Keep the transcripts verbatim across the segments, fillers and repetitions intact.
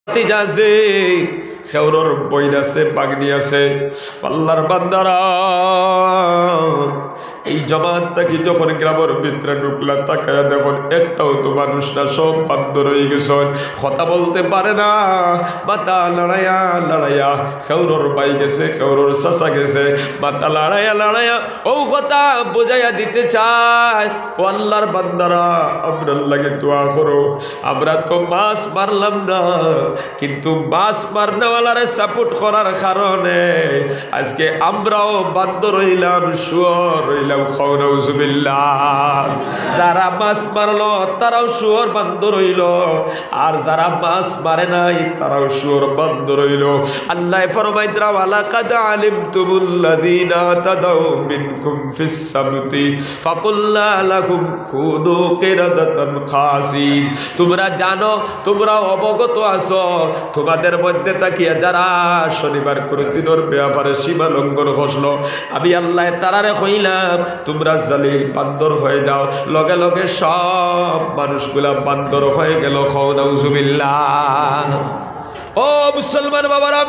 আছে, খেউরর বইন আছে, বাগনি আছে। আল্লাহর বান্দারা, এই জমাতটা কি যখন গ্রামের ভিতরে ঢুকলা তাকায় দেখুন একটাও তো মানুষ না, সব বান্দর হয়ে গেছে, কথা বলতে পারে না। মাথা লড়াইয়া লড়াইয়া খেউরর বাই গেছে, খেউরর চাচা গেছে, মাথা লড়াইয়া লড়াইয়া ও কথা বোঝাইয়া দিতে চায়, ও আল্লাহর বান্দারা আপনার লাগে দোয়া করো। আমরা তো মাছ মারলাম না, কিন্তু মাছ মারনেওয়ালারে সাপোর্ট করার কারণে আজকে আমরাও বান্দর হইলাম, শুয়োর হইলাম। খাউনাউজুবিল্লাহ। যারা মাছ মারলো তারাও শুয়োর বান্দর হইল, আর যারা মাছ মারে নাই তারাও শুয়োর বান্দর হইল। আল্লাহ ফরমাইতরা ওয়ালাকাদ আলিমতুমুল্লাযীনা তাদাউ মিনকুম ফিস সাবতি ফাকুল্না লাকুম কুনু কিরাদাতান খাসিন। তোমরা জানো, তোমরা অবগত আছো, তোমাদের মধ্যে তাকিয়া যারা শনিবার করে দিনের ব্যাপারে সীমা লঙ্ঘন করলো, আমি আল্লাহ তারারে কইলাম তোমরা জালিল বান্দর হয়ে যাও। লগে লগে সব মানুষগুলা বান্দর হয়ে গেল। খাউনাউজুবিল্লাহ। ও মুসলমান বাবারা,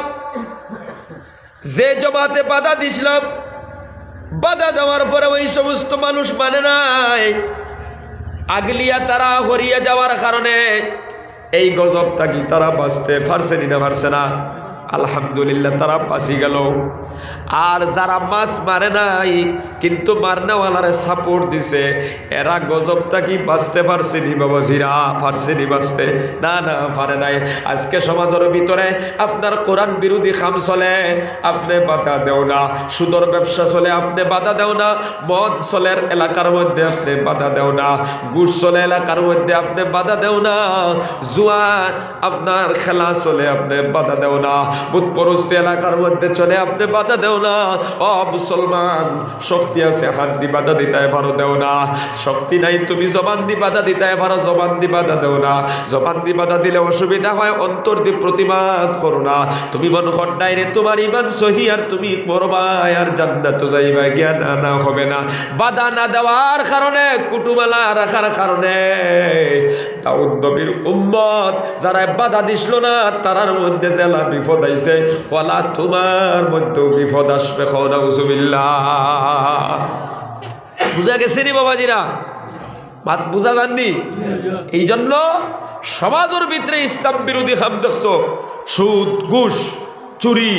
যে জমাতে বাধা দিছিলাম, বাধা দেওয়ার পরে ওই সমস্ত মানুষ মানে নাই, আগলিয়া তারা হরিয়া যাওয়ার কারণে এই গজবটা কি তারা বাঁচতে পারছে না পারছে না? আলহামদুলিল্লাহ তারা বাঁচি গেল। আর যারা মাছ মারে নাই কিন্তু মারনেওয়ালারে সাপোর্ট দিছে, এরা গজবটা কি বাঁচতে পারছে নি বাবাজিরা? পারছে নি বাঁচতে? না না পারে নাই। আজকে সমাজের ভিতরে আপনার কোরআন বিরোধী কাম চলে, আপনি বাধা দেও না। সুদর ব্যবসা চলে, আপনি বাধা দেও না। মদ চলে এলাকার মধ্যে, আপনি বাধা দেও না। ঘুষ চলে এলাকার মধ্যে, আপনি বাধা দেও না। জুয়া আপনার খেলা চলে, আপনি বাধা দেও না। বুতপরস্তি এলাকার মধ্যে চলে, আপনি বাধা দেও না। ও মুসলমান, শক্তি আছে হাত দি বাধা দিতে পারো, দেও না। শক্তি নাই, তুমি জবান দি বাধা দিতে পারো, জবান দি বাধা দেও না। জবান দি বাধা দিলে অসুবিধা হয়, অন্তর দি প্রতিবাদ করো না। তুমি মন খন্ডাই রে তোমার ইমান সহি, আর তুমি মরবা আর জান্নাত যাইবা, জ্ঞান আনা হবে না। বাধা না দেওয়ার কারণে, কুটুমালা রাখার কারণে দাউদ নবীর উম্মত যারা বাধা দিছিল না, তারার মধ্যে জেলা বিপদ আইছে। ওয়ালা তোমার মধ্যেও বিপদ আসবে। খাউনাউজুবিল্লাহ। বুঝা গেছে নি বাবাজিরা? বাদ বুঝা যাননি? এই জন্য সমাজের ভিতরে ইসলাম বিরোধী কাম দেখছো, সুদ, ঘুষ, চুরি,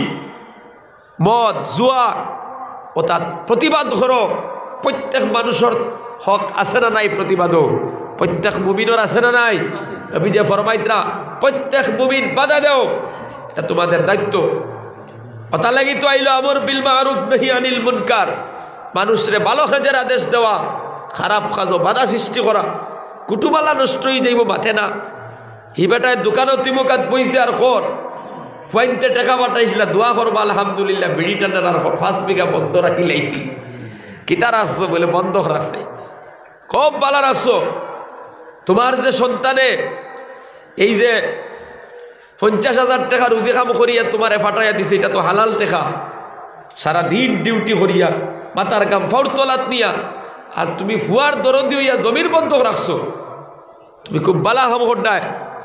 মদ, জুয়া, ও তার প্রতিবাদ করো। প্রত্যেক মানুষের হক আছে না নাই? প্রতিবাদও প্রত্যেক মুমিনের আছে না নাই? আমি যে ফরমাইতরা প্রত্যেক মুমিন বাধা দেও, এটা তোমাদের দায়িত্ব। কথা লাগি তো আইলো আমর বিল মারুফ নহি আনিল মুনকার, মানুষরে ভালো কাজের আদেশ দেওয়া, খারাপ কাজও বাধা সৃষ্টি করা। কুটুবালা নষ্ট হয়ে যাইব মাথে না। হি বেটায় দোকানও তিমুকাত বইছে আর কর ফাইনতে টাকা পাঠাইছিল, দোয়া করবা আলহামদুলিল্লাহ। বিড়ি টানার আর পাঁচ বিঘা বন্ধ রাখি লাইকি কিতা রাখছো বলে বন্ধ রাখছে, খুব ভালো রাখছো। তোমার যে সন্তানে এই যে পঞ্চাশ হাজার টাকা রুজি কাম করিয়া তোমারে ফাটাইয়া দিছে, এটা তো হালাল টাকা। সারাদিন ডিউটি করিয়া মাথার কাম ফাউর তলাত নিয়া, আর তুমি ফুয়ার দরদি হইয়া জমির বন্ধ রাখছো। তুমি খুব বালা হাম করডায়।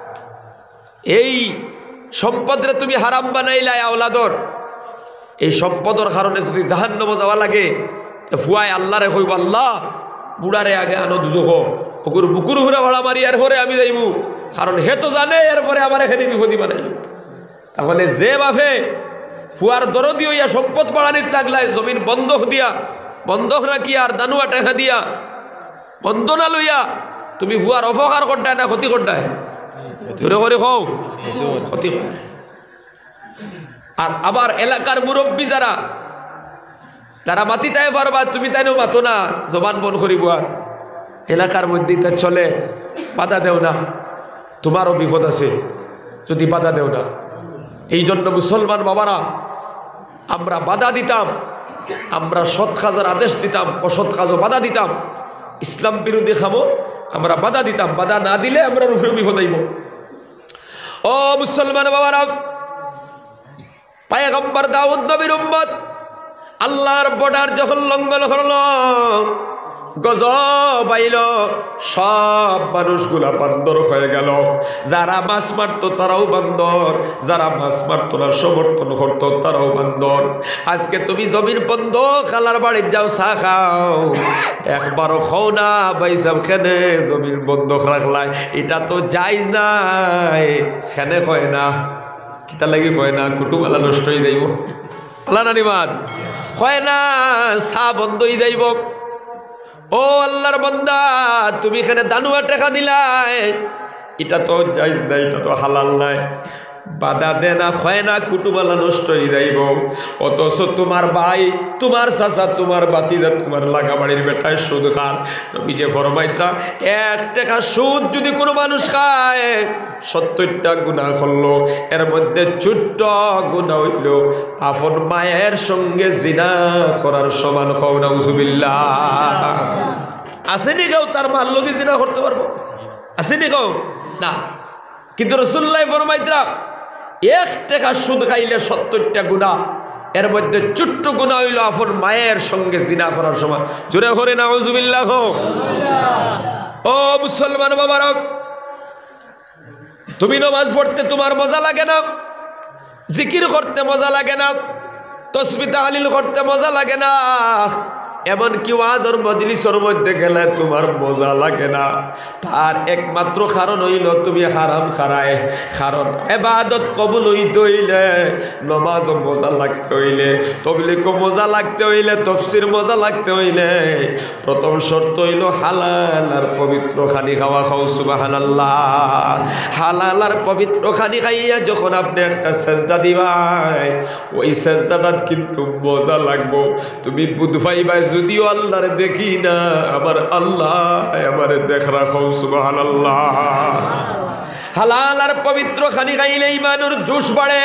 এই সম্পদরে তুমি হারাম বানাইলাই আওলাদর। এই সম্পদর কারণে যদি জাহান্নামে যাওয়া লাগে, ফুয়ায় আল্লাহরে কইব, আল্লাহ বুড়ারে আগে আনো দুদক, ওকুর বুকুর ঘুরে ভাড়া মারি আর পরে আমি যাইব, কারণ হে তো জানে এরপরে আমার এখানে বিপদী বানাই। তাহলে যে বাপে ফুয়ার দরদি হইয়া সম্পদ বাড়ানিত লাগলায়, জমিন বন্ধক দিয়া, বন্ধক রাখি আর দানুয়া টাকা দিয়া বন্ধ না লইয়া তুমি ফুয়ার অপকার করতায় না ক্ষতি করতায়? জোরে করে কও, ক্ষতি কর। আর আবার এলাকার মুরব্বী যারা, তারা মাতি তাই পারবা, তুমি তাইও মাতো না, জবান বন করিব। আর এলাকার মধ্যে তা চলে, বাধা দেও না, তোমারও বিপদ আছে যদি বাধা দেও না। এই জন্য মুসলমান বাবারা, আমরা বাধা দিতাম, আমরা সৎ কাজের আদেশ দিতাম, অসৎ কাজও বাধা দিতাম। ইসলাম বিরোধী খামো আমরা বাধা দিতাম, বাধা না দিলে আমরা রূপে বিপদ আইব। ও মুসলমান বাবারা, পয়গম্বর দাউদ নবীর উম্মত আল্লাহর বর্ডার যখন লঙ্ঘন করল, গজব আইল, সব মানুষগুলা বান্দর হয়ে গেল। যারা মাছ মারত তারাও বান্দর, যারা মাছ মারত না সমর্থন করত তারাও বান্দর। আজকে তুমি জমির বন্ধ খালার বাড়ির যাও চা খাও, একবারও খাও না ভাই সাহেব খেনে জমির বন্ধ রাখলাই, এটা তো জায়জ নাই। খেনে কয় না কিতা লাগি কয় না কুটুমালা নষ্ট হয়ে যাইব, আল্লাহ নানিমাদ কয় না চা বন্ধ হয়ে যাইব। ও আল্লাহর বান্দা, তুমি এখানে দানুয়া টাকা দিলাই, এটা তো জায়েজ নাই, এটা তো হালাল নাই। বাধা দে না, হয় না কুটুমালা নষ্ট হয়ে যাইব। অথচ তোমার ভাই, তোমার চাচা, তোমার বাতিদা, তোমার লাগা বাড়ির বেটায় সুদ খান। নবী যে ফরমাইতা এক টাকা সুদ যদি কোনো মানুষ খায় সত্তরটা গুনাহ করলো, এর মধ্যে ছোট্ট গুনাহ হইল আপন মায়ের সঙ্গে জিনা করার সমান। খাও নাউজুবিল্লাহ। আসেনি কেউ তার মার লগে জিনা করতে পারবো? আসেনি কেউ? না। কিন্তু রাসূলুল্লাহ ফরমাইতা এক টাকা সুদ খাইলে সত্তরটা গুনাহ, এর মধ্যে ছোট্ট গুনাহ হইল আপন মায়ের সঙ্গে জিনা করার সমান। জোরে করে নাউজুবিল্লাহ। ও মুসলমান বাবারা, তুমি নামাজ পড়তে তোমার মজা লাগে না, জিকির করতে মজা লাগে না, তাসবিহ তাহলিল করতে মজা লাগে না, এমনকি ওয়াজের মজলিসের মধ্যে গেলে তোমার মজা লাগে না, তার একমাত্র কারণ হইল তুমি হারাম খারায়। কারণ ইবাদত কবুল হইতে হইলে নামাজ মজা লাগতে হইলে, তাবলীগ মজা লাগতে হইলে, তাফসীর মজা লাগতে হইলে প্রথম শর্ত হইল হালাল আর পবিত্র খানি খাওয়া। খাও সুবহানাল্লাহ। হালাল আর পবিত্র খানি খাইয়া যখন আপনি একটা সেজদা দিবাই, ওই সেজদাটা কিন্তু মজা লাগবো। তুমি বুধ পাইবাই যদিও আল্লাহরে দেখি না, আমার আল্লাহ আমার দেখ রাখো। সুবহানাল্লাহ। হালাল আর পবিত্র খানি খাইলে ইমানের জোশ বাড়ে।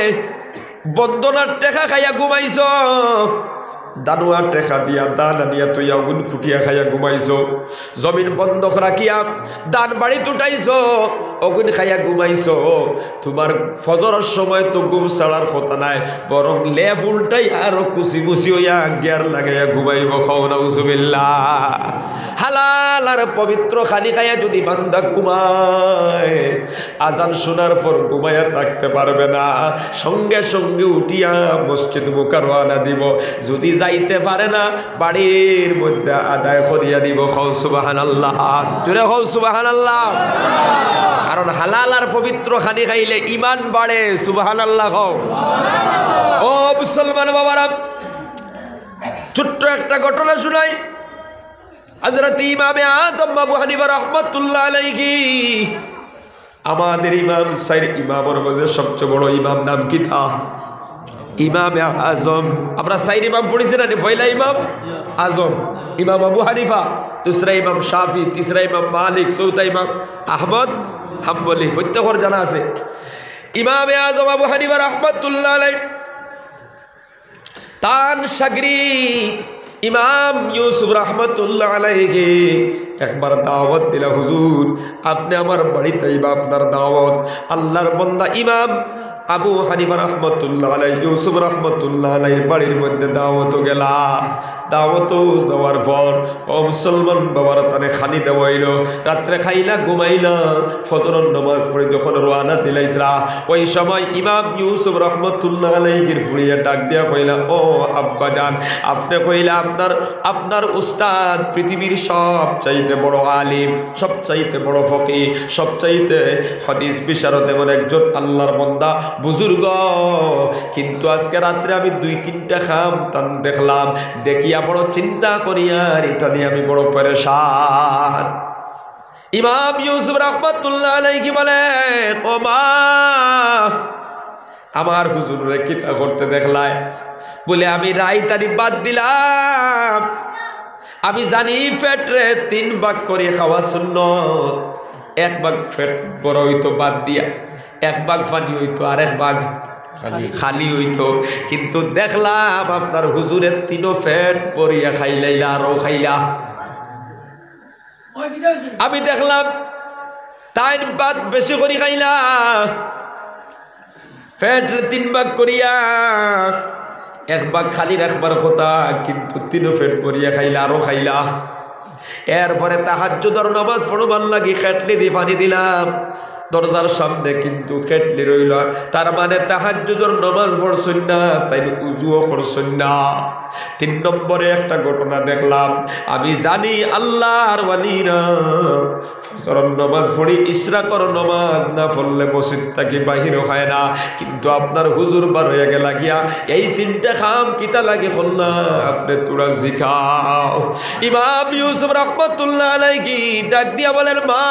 বন্দনার টেকা খাইয়া ঘুমাইছ, দানুয়া টেকা দিয়া দান আনিয়া তুই আগুন খুটিয়া খাইয়া ঘুমাইছ, জমিন বন্ধক রাখিয়া দান বাড়িতে উঠাইছ, অগুন খাইয়া ঘুমাইছ, তোমার ফজরের সময় তো ঘুম ছাড়ার কথা নাই, বরং লেফ উল্টাই আরো কুচি মুচি হইয়া গিয়ার লাগাইয়া ঘুমাইব। খাও নাউজুবিল্লাহ। হালাল আর পবিত্র খানি খাইয়া যদি বান্দা ঘুমায়, আজান শোনার পর ঘুমাইয়া থাকতে পারবে না, সঙ্গে সঙ্গে উঠিয়া মসজিদ মুকাররমা দিব। যদি যাইতে পারে না, বাড়ির মধ্যে আদায় করিয়া দিব। খাও সুবহানাল্লাহ। জোরে খাও সুবহানাল্লাহ। কারণ হালাল আর পবিত্র খানি খাইলে ইমান বাড়ে। সুবহানাল্লাহ খাও। ও মুসলমান বাবারা, ছোট্ট একটা ঘটনা শুনাই। হযরত ইমামে আযম আবু হানিফা রাহমাতুল্লাহ আলাইহি, আমাদের ইমাম সাইর ইমামের মধ্যে সবচেয়ে বড় ইমাম নাম কি? তা ইমামে আজম। আমরা সাইর ইমাম পড়েছি না? পয়লা ইমাম আজম ইমাম আবু হানিফা, দুসরা ইমাম শাফি, তিসরা ইমাম মালিক, চৌথা ইমাম আহমদ হাম্বলি। প্রত্যেকের জানা আছে ইমামে আজম আবু হানিফা রাহমাতুল্লাহ আলাইহি তান শাগরিদ ইমাম ইউসুফ রাহমাতুল্লাহ আলাইহি একবার দাওয়াত দিলা, হুজুর আপনি আমার বাড়িতে আইবা, আপনার দাওয়াত। আল্লাহর বান্দা ইমাম আবু হানিফা রাহমাতুল্লাহ আলাইহি ইউসুফ রাহমাতুল্লাহ আলাইহির বাড়ির মধ্যে দাওয়াত গেলা। দাওয়াত যাওয়ার পর ও মুসলমান বাবারা তানে খানি দেওয়াইল, রাত্রে খাইলা ঘুমাইলা, ফজরের নামাজ পড়ে যখন রওনা দিলাইতরা, ওই সময় ইমাম ইউসুফ রাহমাতুল্লাহ আলাইহির ফুড়িয়ে ডাক দিয়া কইলা, ও আব্বা জান, আপনি কইলা আপনার আপনার উস্তাদ পৃথিবীর সব চাইতে বড় আলিম, সব চাইতে বড় ফকিহ, সব চাইতে হাদিস বিশারদ এমন একজন আল্লাহর বান্দা বুজুর্গ, কিন্তু আজকে রাত্রে আমি দুই তিনটা খাম তান দেখলাম, দেখিয়া বড় চিন্তা করিয়া এটা নিয়ে আমি বড় পেরেশান। ইমাম ইউসুফ রাহমাতুল্লাহ আলাইহি বলে, ও মা, আমার হুজুরে কিতা করতে দেখলায়? বলে আমি রাইতারি বাদ দিলাম, আমি জানি ফেটরে তিন ভাগ করে খাওয়া সুন্নত, এক ভাগ ফেট বড় হইতো বাদ দিয়া, এক ভাগ পানি হইতো, আর এক ভাগ খালি হইতো। কিন্তু দেখলাম আপনার হুজুরের তিনও ফেট পরিয়া খাইলাইলা, আরো খাইলা। আমি দেখলাম তাই ভাগ বেশি করে খাইলা, ফেট তিন ভাগ করিয়া, এক ভাগ খালির একবার কথা, কিন্তু তিনও ফেট পরিয়া খাইলা, আরো খাইলা। এরপরে তাহাজ্জুদের নামাজ পড়বার লাগি খেটলি দিয়ে পানি দিলাম, দরজার সামনে কিন্তু খেটলি রইল, তার মানে তাহাজ্জুদের নামাজ পড়ছেন না, তাই উজুও করছেন না। তিন নম্বরে একটা ঘটনা দেখলাম, আমি জানি আল্লাহর ওয়ালিরা ফজরের নামাজ পড়ি, ইশরাকের নামাজ না পড়লে মসজিদ থেকে বাহির হয় না, কিন্তু আপনার হুজুর বার হয়ে গেল গিয়া এই তিনটা খাম কিতা লাগে হল্লা আপনি তোরা জিখাও। ইমাম ইউসুফ রাহমাতুল্লাহ আলাইহি ডাক দিয়া বলেন, মা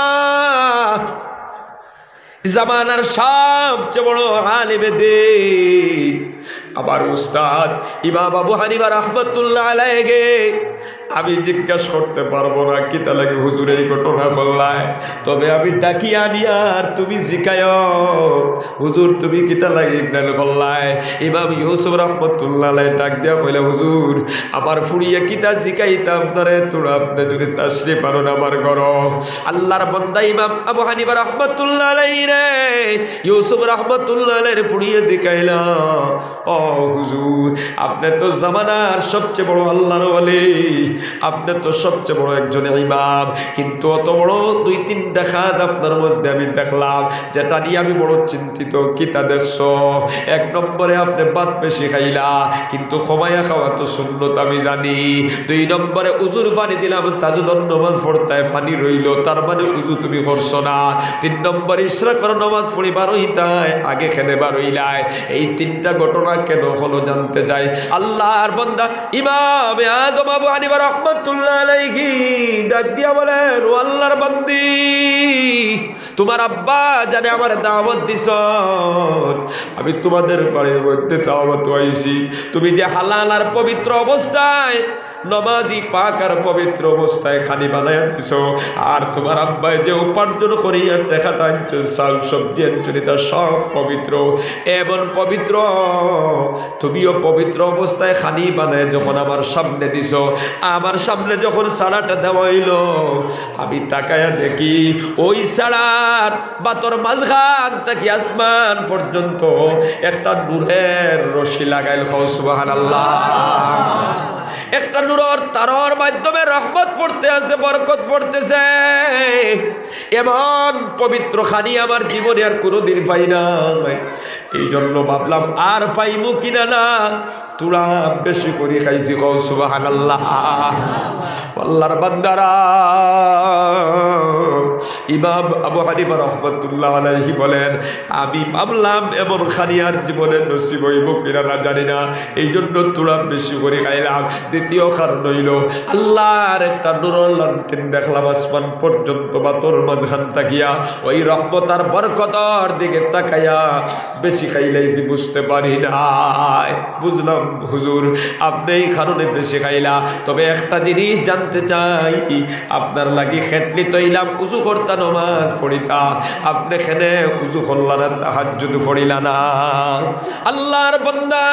জামানার সবচেয়ে বড় আলেমে দ্বীন আমার উস্তাদ ইমাম আবু হানিফা রাহমাতুল্লাহ আলাইহি আমি জিজ্ঞাসা করতে পারবো না কিতা লাগে হুজুর এই ঘটনা করলায়, তবে আমি ডাকি আনি আর তুমি জিকায় হুজুর তুমি কিতা লাগে ইগনাল করলায়। ইমাম ইউসুফ রাহমাতুল্লাহ আলাইহি ডাক দিয়া কইলা, হুজুর আমার ফুড়িয়া কিতা জিকাইতা আপনারে, তোরা আপনি যদি তাশরিফ আনুন আমার ঘর। আল্লাহর বান্দা ইমাম আবু হানিফা রাহমাতুল্লাহ আলাইহি রে ইউসুফ রাহমাতুল্লাহ আলাইহি ফুড়িয়া জিকাইলা, ও হুজুর আপনি তো জামানার সবচেয়ে বড় আল্লাহর ওয়ালি, আপনি তো সবচেয়ে বড় একজন ইমাম, কিন্তু অত বড় দুই তিনটা কাজ আপনার মধ্যে আমি দেখলাম যেটা নিয়ে আমি বড় চিন্তিত। কিতা দেখছো? এক নম্বরে আপনি ভাত বেশি খাইলা, কিন্তু খমায়া খাওয়া তো সুন্নত আমি জানি। দুই নম্বরে উজুর পানি দিলাম, তাজুদর নামাজ পড়তায় পানি রইল, তার মানে উজু তুমি করছো না। তিন নম্বর ইশরাকের নামাজ পড়ি বারোইতায় আগে খেলে বারোইলায়। এই তিনটা ঘটনা কেন হলো জানতে চাই। আল্লাহর বান্দা ইমাম আযম আবু হানিফা রাহমাতুল্লাহ আলাইহি ডাক দিয়া বলেন, ও আল্লাহর বান্দি তোমার আব্বা জানে আমার দাওয়াত দিছ, আমি তোমাদের বাড়ির মধ্যে দাওয়াত আইছি, তুমি যে হালাল আর পবিত্র অবস্থায় নমাজি পাক আর পবিত্র অবস্থায় খানি বানাইয়া দিছ, আর তোমার আব্বাই যে উপার্জন করিয়া টাকাটা আনছো, চাল সবজি আনছো, তা সব পবিত্র, এমন পবিত্র তুমিও পবিত্র অবস্থায় খানি বানায় যখন আমার সামনে দিছ, আমার সামনে যখন সালাটা দেওয়া হইল আমি তাকায়া দেখি ওই সালার বাতর মাঝখান থেকে আসমান পর্যন্ত একটা নূরের রশি লাগাইল। সুবহানাল্লাহ। একটা নূরের তারার মাধ্যমে রহমত পড়তে আছে, বরকত পড়তেছে। এমন পবিত্র খানি আমার জীবনে আর কোনোদিন পাই না, এই জন্য ভাবলাম আর পাইমু কিনা না, তোরা বেশি করে খাইছি। সুবহানাল্লাহ। আল্লাহর বান্দারা, ইমাম আবু হানিফা রাহমাতুল্লাহ আলাইহি বলেন, আমি ভাবলাম এমন খানি আর জীবনে নসিব হইব কিনা না জানি না, এই জন্য তোরা বেশি করে খাইলাম। দ্বিতীয় কারণ হইল আল্লাহর একটা নূরের লন্ঠন দেখলাম আসমান পর্যন্ত বা তোর মাঝখান তাকিয়া, ওই রহমত আর বরকতর দিকে তাকাইয়া বেশি খাইলাইছি বুঝতে পারি নাই। বুঝলাম হুজুর আপনি এই কারণে বেশি খাইলা, তবে একটা জিনিস জানতে চাই, আপনার লাগি খেটলি তৈলাম উজু করতা নমাজ পড়িতা, আপনি এখানে উজু করলা না, তাহাজ্জুদ পড়িলা না। আল্লাহর বান্দা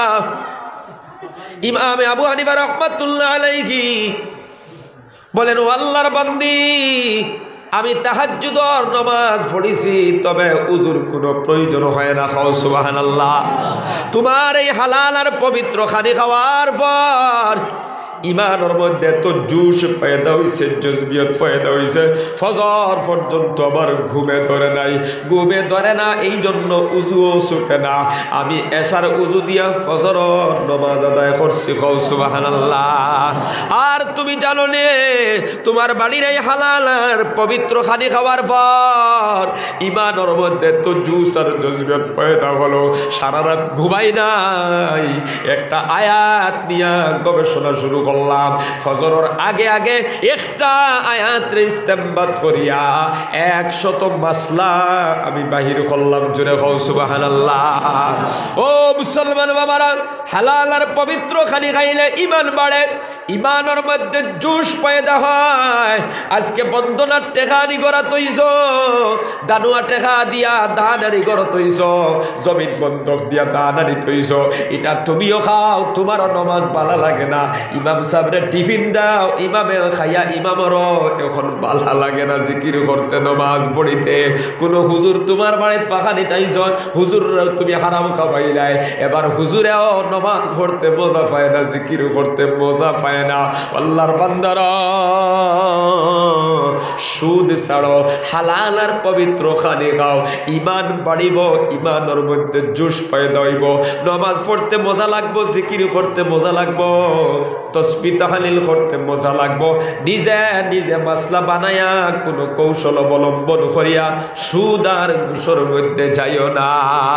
ইমাম আবু হানিফা রাহমাতুল্লাহ আলাইহি বলেন, ও আল্লাহর বান্দি আমি তাহাজ্জুদের নামাজ পড়িছি, তবে উজুর কোনো প্রয়োজন হয় না। খাও সুবহানাল্লাহ। তোমার এই হালাল আর পবিত্র খানি খাওয়ার পর ইমানের মধ্যে তো জুস পয়দা হয়েছে, জজবিয়ত পয়দা হয়েছে, ফজর পর্যন্ত আমার ঘুমে ধরে নাই, ঘুমে ধরে না, এই জন্য উজুও ছুটে না। আমি এশার উজু দিয়া ফজর নামাজ আদায় করছি। খাও সুবহানাল্লাহ। আর তুমি জানো নে তোমার বাড়ির এই হালাল আর পবিত্র খানি খাওয়ার পর ইমানের মধ্যে তো জুস আর জজবিয়ত পয়দা হলো, সারা রাত ঘুমাই নাই, একটা আয়াত নিয়ে গবেষণা শুরু করলাম। ফজরের আগে আগে একটা আয়াতের ইস্তেমবাদ করিয়া একশত মাসলা আমি বাহির করলাম। জোরে হও সুবহানাল্লাহ। ও মুসলমান বাবারা, হালাল আর পবিত্র খালি খাইলে ইমান বাড়ে, ইমানের মধ্যে জোশ পয়দা হয়। আজকে বন্দনার টেকানি গড়া তৈছ, দানুয়া টেকা দিয়া দানারি গড়া তৈছ, জমিন বন্ধক দিয়া দানারি তৈছ, এটা তুমিও খাও, তোমারও নমাজ ভালো লাগে না। ইমাম সাহেবরে টিফিন দাও, ইমামে খাইয়া ইমামেরও এখন ভালো লাগে না জিকির করতে, নমাজ পড়িতে। কোনো হুজুর তোমার বাড়িতে পাখানি তাইছ, হুজুর তুমি হারাম খাবাইলাই, এবার হুজুরেও নমাজ পড়তে মজা পায় না, জিকির করতে মজা পায় হয় না। আল্লাহর বান্দারা সুদ ছাড়ো, হালাল আর পবিত্র খানি খাও, ইমান বাড়িব, ইমানের মধ্যে জোশ পয়দা হইব, নামাজ পড়তে মজা লাগবো, জিকির করতে মজা লাগবো, তাসবিহ তাহলিল করতে মজা লাগবো। নিজে নিজে মাসলা বানায়া কোনো কৌশল অবলম্বন করিয়া সুদ আর ঘুষের মধ্যে যাইও না।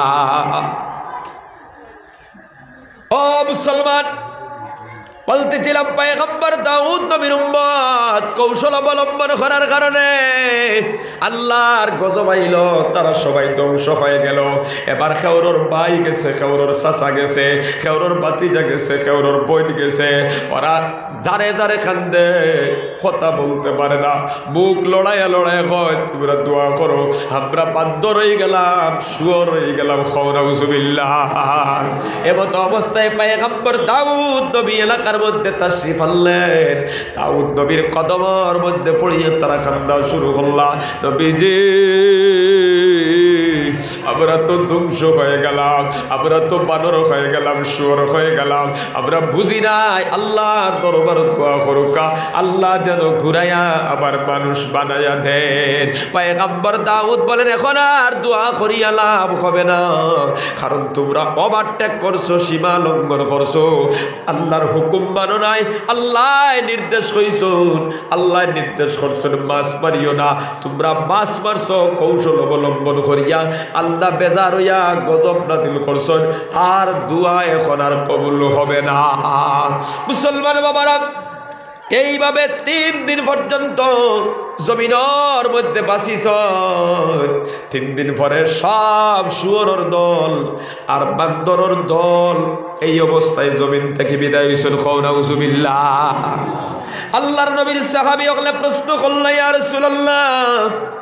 ও মুসলমান, বলতেছিলাম পয়গম্বর দাউদ নবীর উম্মত কৌশল অবলম্বন করার কারণে আল্লাহর গজব আইল, তারা সবাই ধ্বংস হয়ে গেল। এবার খেউরর ভাই গেছে, খেউরর চাচা গেছে, খেউরর বাতিজা গেছে, খেউরর বোন গেছে, ওরা যারে যারে কান্দে, কথা বলতে পারে না, মুখ লড়াইয়া লড়াই হয়, তোমরা দোয়া করো, আমরা বাধ্য রয়ে গেলাম, শুয়োর রয়ে গেলাম, নাউজুবিল্লাহ। এমত অবস্থায় পয়গম্বর দাউদ নবী এলাকার মধ্যে তাশরিফ আনলেন। দাউদ নবীর কদমের মধ্যে পড়িয়ে তারা কান্দা শুরু করলা, নবীজি আমরা তো ধ্বংস হয়ে গেলাম, আমরা তো বানর হয়ে গেলাম, শুয়োর হয়ে গেলাম, আমরা বুঝি নাই। আল্লাহর দরবার দোয়া করুকা, আল্লাহ যেন ঘুরাইয়া আবার মানুষ বানাইয়া দেন। পয়গম্বর দাউদ বলেন, এখন আর দোয়া করিয়া লাভ হবে না, কারণ তোমরা ওভারটেক করছো, সীমা লঙ্ঘন করছো, আল্লাহর হুকুম মানো নাই। আল্লাহ নির্দেশ কইছুন, আল্লাহ নির্দেশ করছেন মাছ মারিও না, তোমরা মাছ মারছো কৌশল অবলম্বন করিয়া, আল্লাহ বেজার হইয়া গজব নাযিল করছেন, আর দোয়া এখন আর কবুল হবে না। মুসলমান বাবারা, এইভাবে তিন দিন পর্যন্ত জমিনের মধ্যে বাসিছ। তিন দিন পরে সব শুয়োরের দল আর বান্দরের দল এই অবস্থায় জমিন থেকে বিদায় হইছেন। নাউজুবিল্লাহ। আল্লাহর নবীর সাহাবী ওগুলা প্রশ্ন করলেন, ইয়া রাসূলুল্লাহ,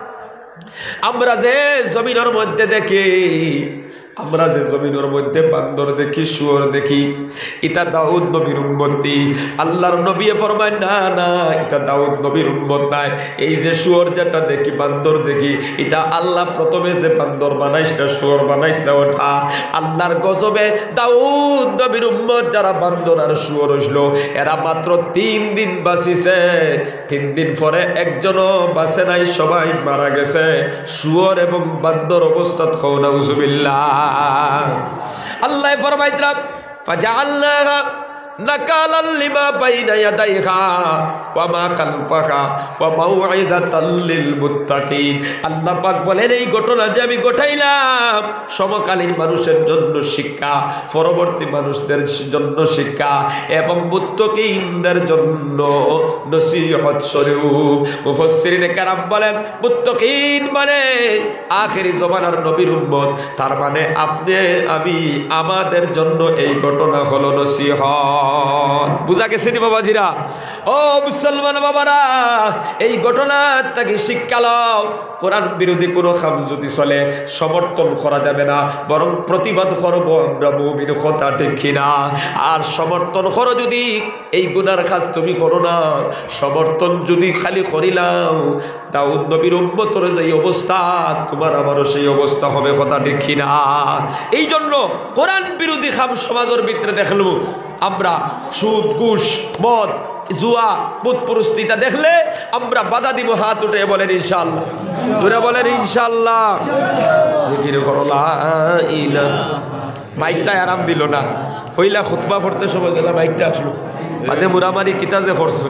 আমরা যে জমিনের মধ্যে দেখি, আমরা যে জমিনের মধ্যে বান্দর দেখি, শুয়োর দেখি, এটা দাউদ নবীর উম্মতি। আল্লাহর নবী ফরমায়, না না, এটা দাউদ নবীর উম্মত নাই। এই যে শুয়োর যেটা দেখি, বান্দর দেখি, এটা আল্লাহ প্রথমে যে বান্দর বানাইছিল, শুয়োর বানাইছিল, ওটা আল্লাহর গজবে দাউদ নবীর উম্মত যারা বান্দর আর শুয়োর হইছিল, এরা মাত্র তিন দিন বাঁচিছে। তিন দিন পরে একজনও বাঁচে নাই, সবাই মারা গেছে, শুয়োর এবং বান্দর অবস্থাত। নাউজুবিল্লাহ। আল্লাহ ফরমাইতরা, ফাজআলনাহা নাকালাল লিমা বাইনা ইয়াদাইহা ওয়া মা খালফাহা ওয়া মাউইযাতাল লিল মুত্তাকিন। আল্লাহ পাক বলেন, এই ঘটনা যে আমি ঘটাইলাম সমকালীন মানুষের জন্য শিক্ষা, পরবর্তী মানুষদের জন্য শিক্ষা, এবং মুত্তাকিনদের জন্য নসিহত স্বরূপ। মুফাসসিরিনে কেরাম বলেন, মুত্তাকিন মানে আখিরি জমানার নবীর উম্মত, তার মানে আপনি আমি, আমাদের জন্য এই ঘটনা হলো নসিহত। বুঝা গেছে নি বাবাজিরা? ও মুসলমান বাবারা, এই ঘটনা থেকে শিক্ষা লও, কোরআন বিরোধী কোনো কাম যদি চলে সমর্থন করা যাবে না, বরং প্রতিবাদ করবো আমরা, মুমিন কথা দেখি না। আর সমর্থন করো যদি এই গুনার কাজ তুমি করো না, সমর্থন যদি খালি করিলাম, দাউদ নবীর উম্মতের যেই অবস্থা, তোমার আমারও সেই অবস্থা হবে, কথা দেখি না। এই জন্য কোরআন বিরোধী কাম সমাজের ভিতরে দেখলু আমরা, সুদ, ঘুষ, মদ, জুয়া, বুত পুরস্তিতা দেখলে আমরা বাধা দিব, হাত উঠে বলেন ইনশাআল্লাহ, জোরে বলেন ইনশাআল্লাহ। জিকির করো লা ইলাহা। মাইকটা আরাম দিল না, হইলা খুতবা পড়তে সময় গেলা মাইকটা আসলো, বাদে মুরামারি কিতা যে করছো,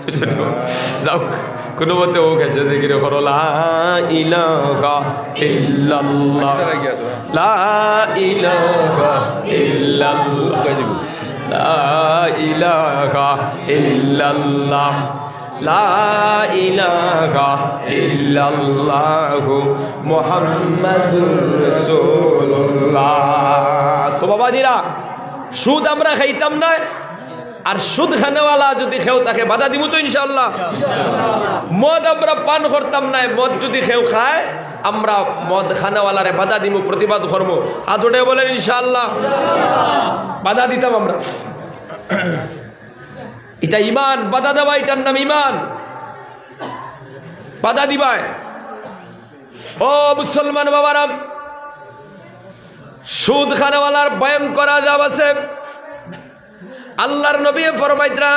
যাও কোনো মতে ও গেছে। জিকির করো লা ইলাহা ইল্লাল্লাহ, লা ইলাহা ইল্লাল্লাহ, লা ইলাহা ইল্লাল্লাহ, লা ইলাহা ইল্লাল্লাহ মুহাম্মাদুর রাসূলুল্লাহ। তো বাবাজিরা, সুদ আমরা খাইতাম না, আর সুদ খানেওয়ালা যদি খেও তাকে বাধা দিব তো ইনশাআল্লাহ। মদ আমরা পান করতাম না, মদ যদি খেও খায় আমরা মদ খানেওয়ালারে বাধা দিব, প্রতিবাদ করবো, হাত উঠে বলেন ইনশাআল্লাহ। বাধা দিতাম আমরা, এটা ইমান, বাধা দেওয়া এটার নাম ইমান, বাধা দিবায়। ও মুসলমান বাবারা, সুদ খানেওয়ালার ভয়ঙ্কর আযাব আছে। আল্লাহর নবী ফরমাইতরা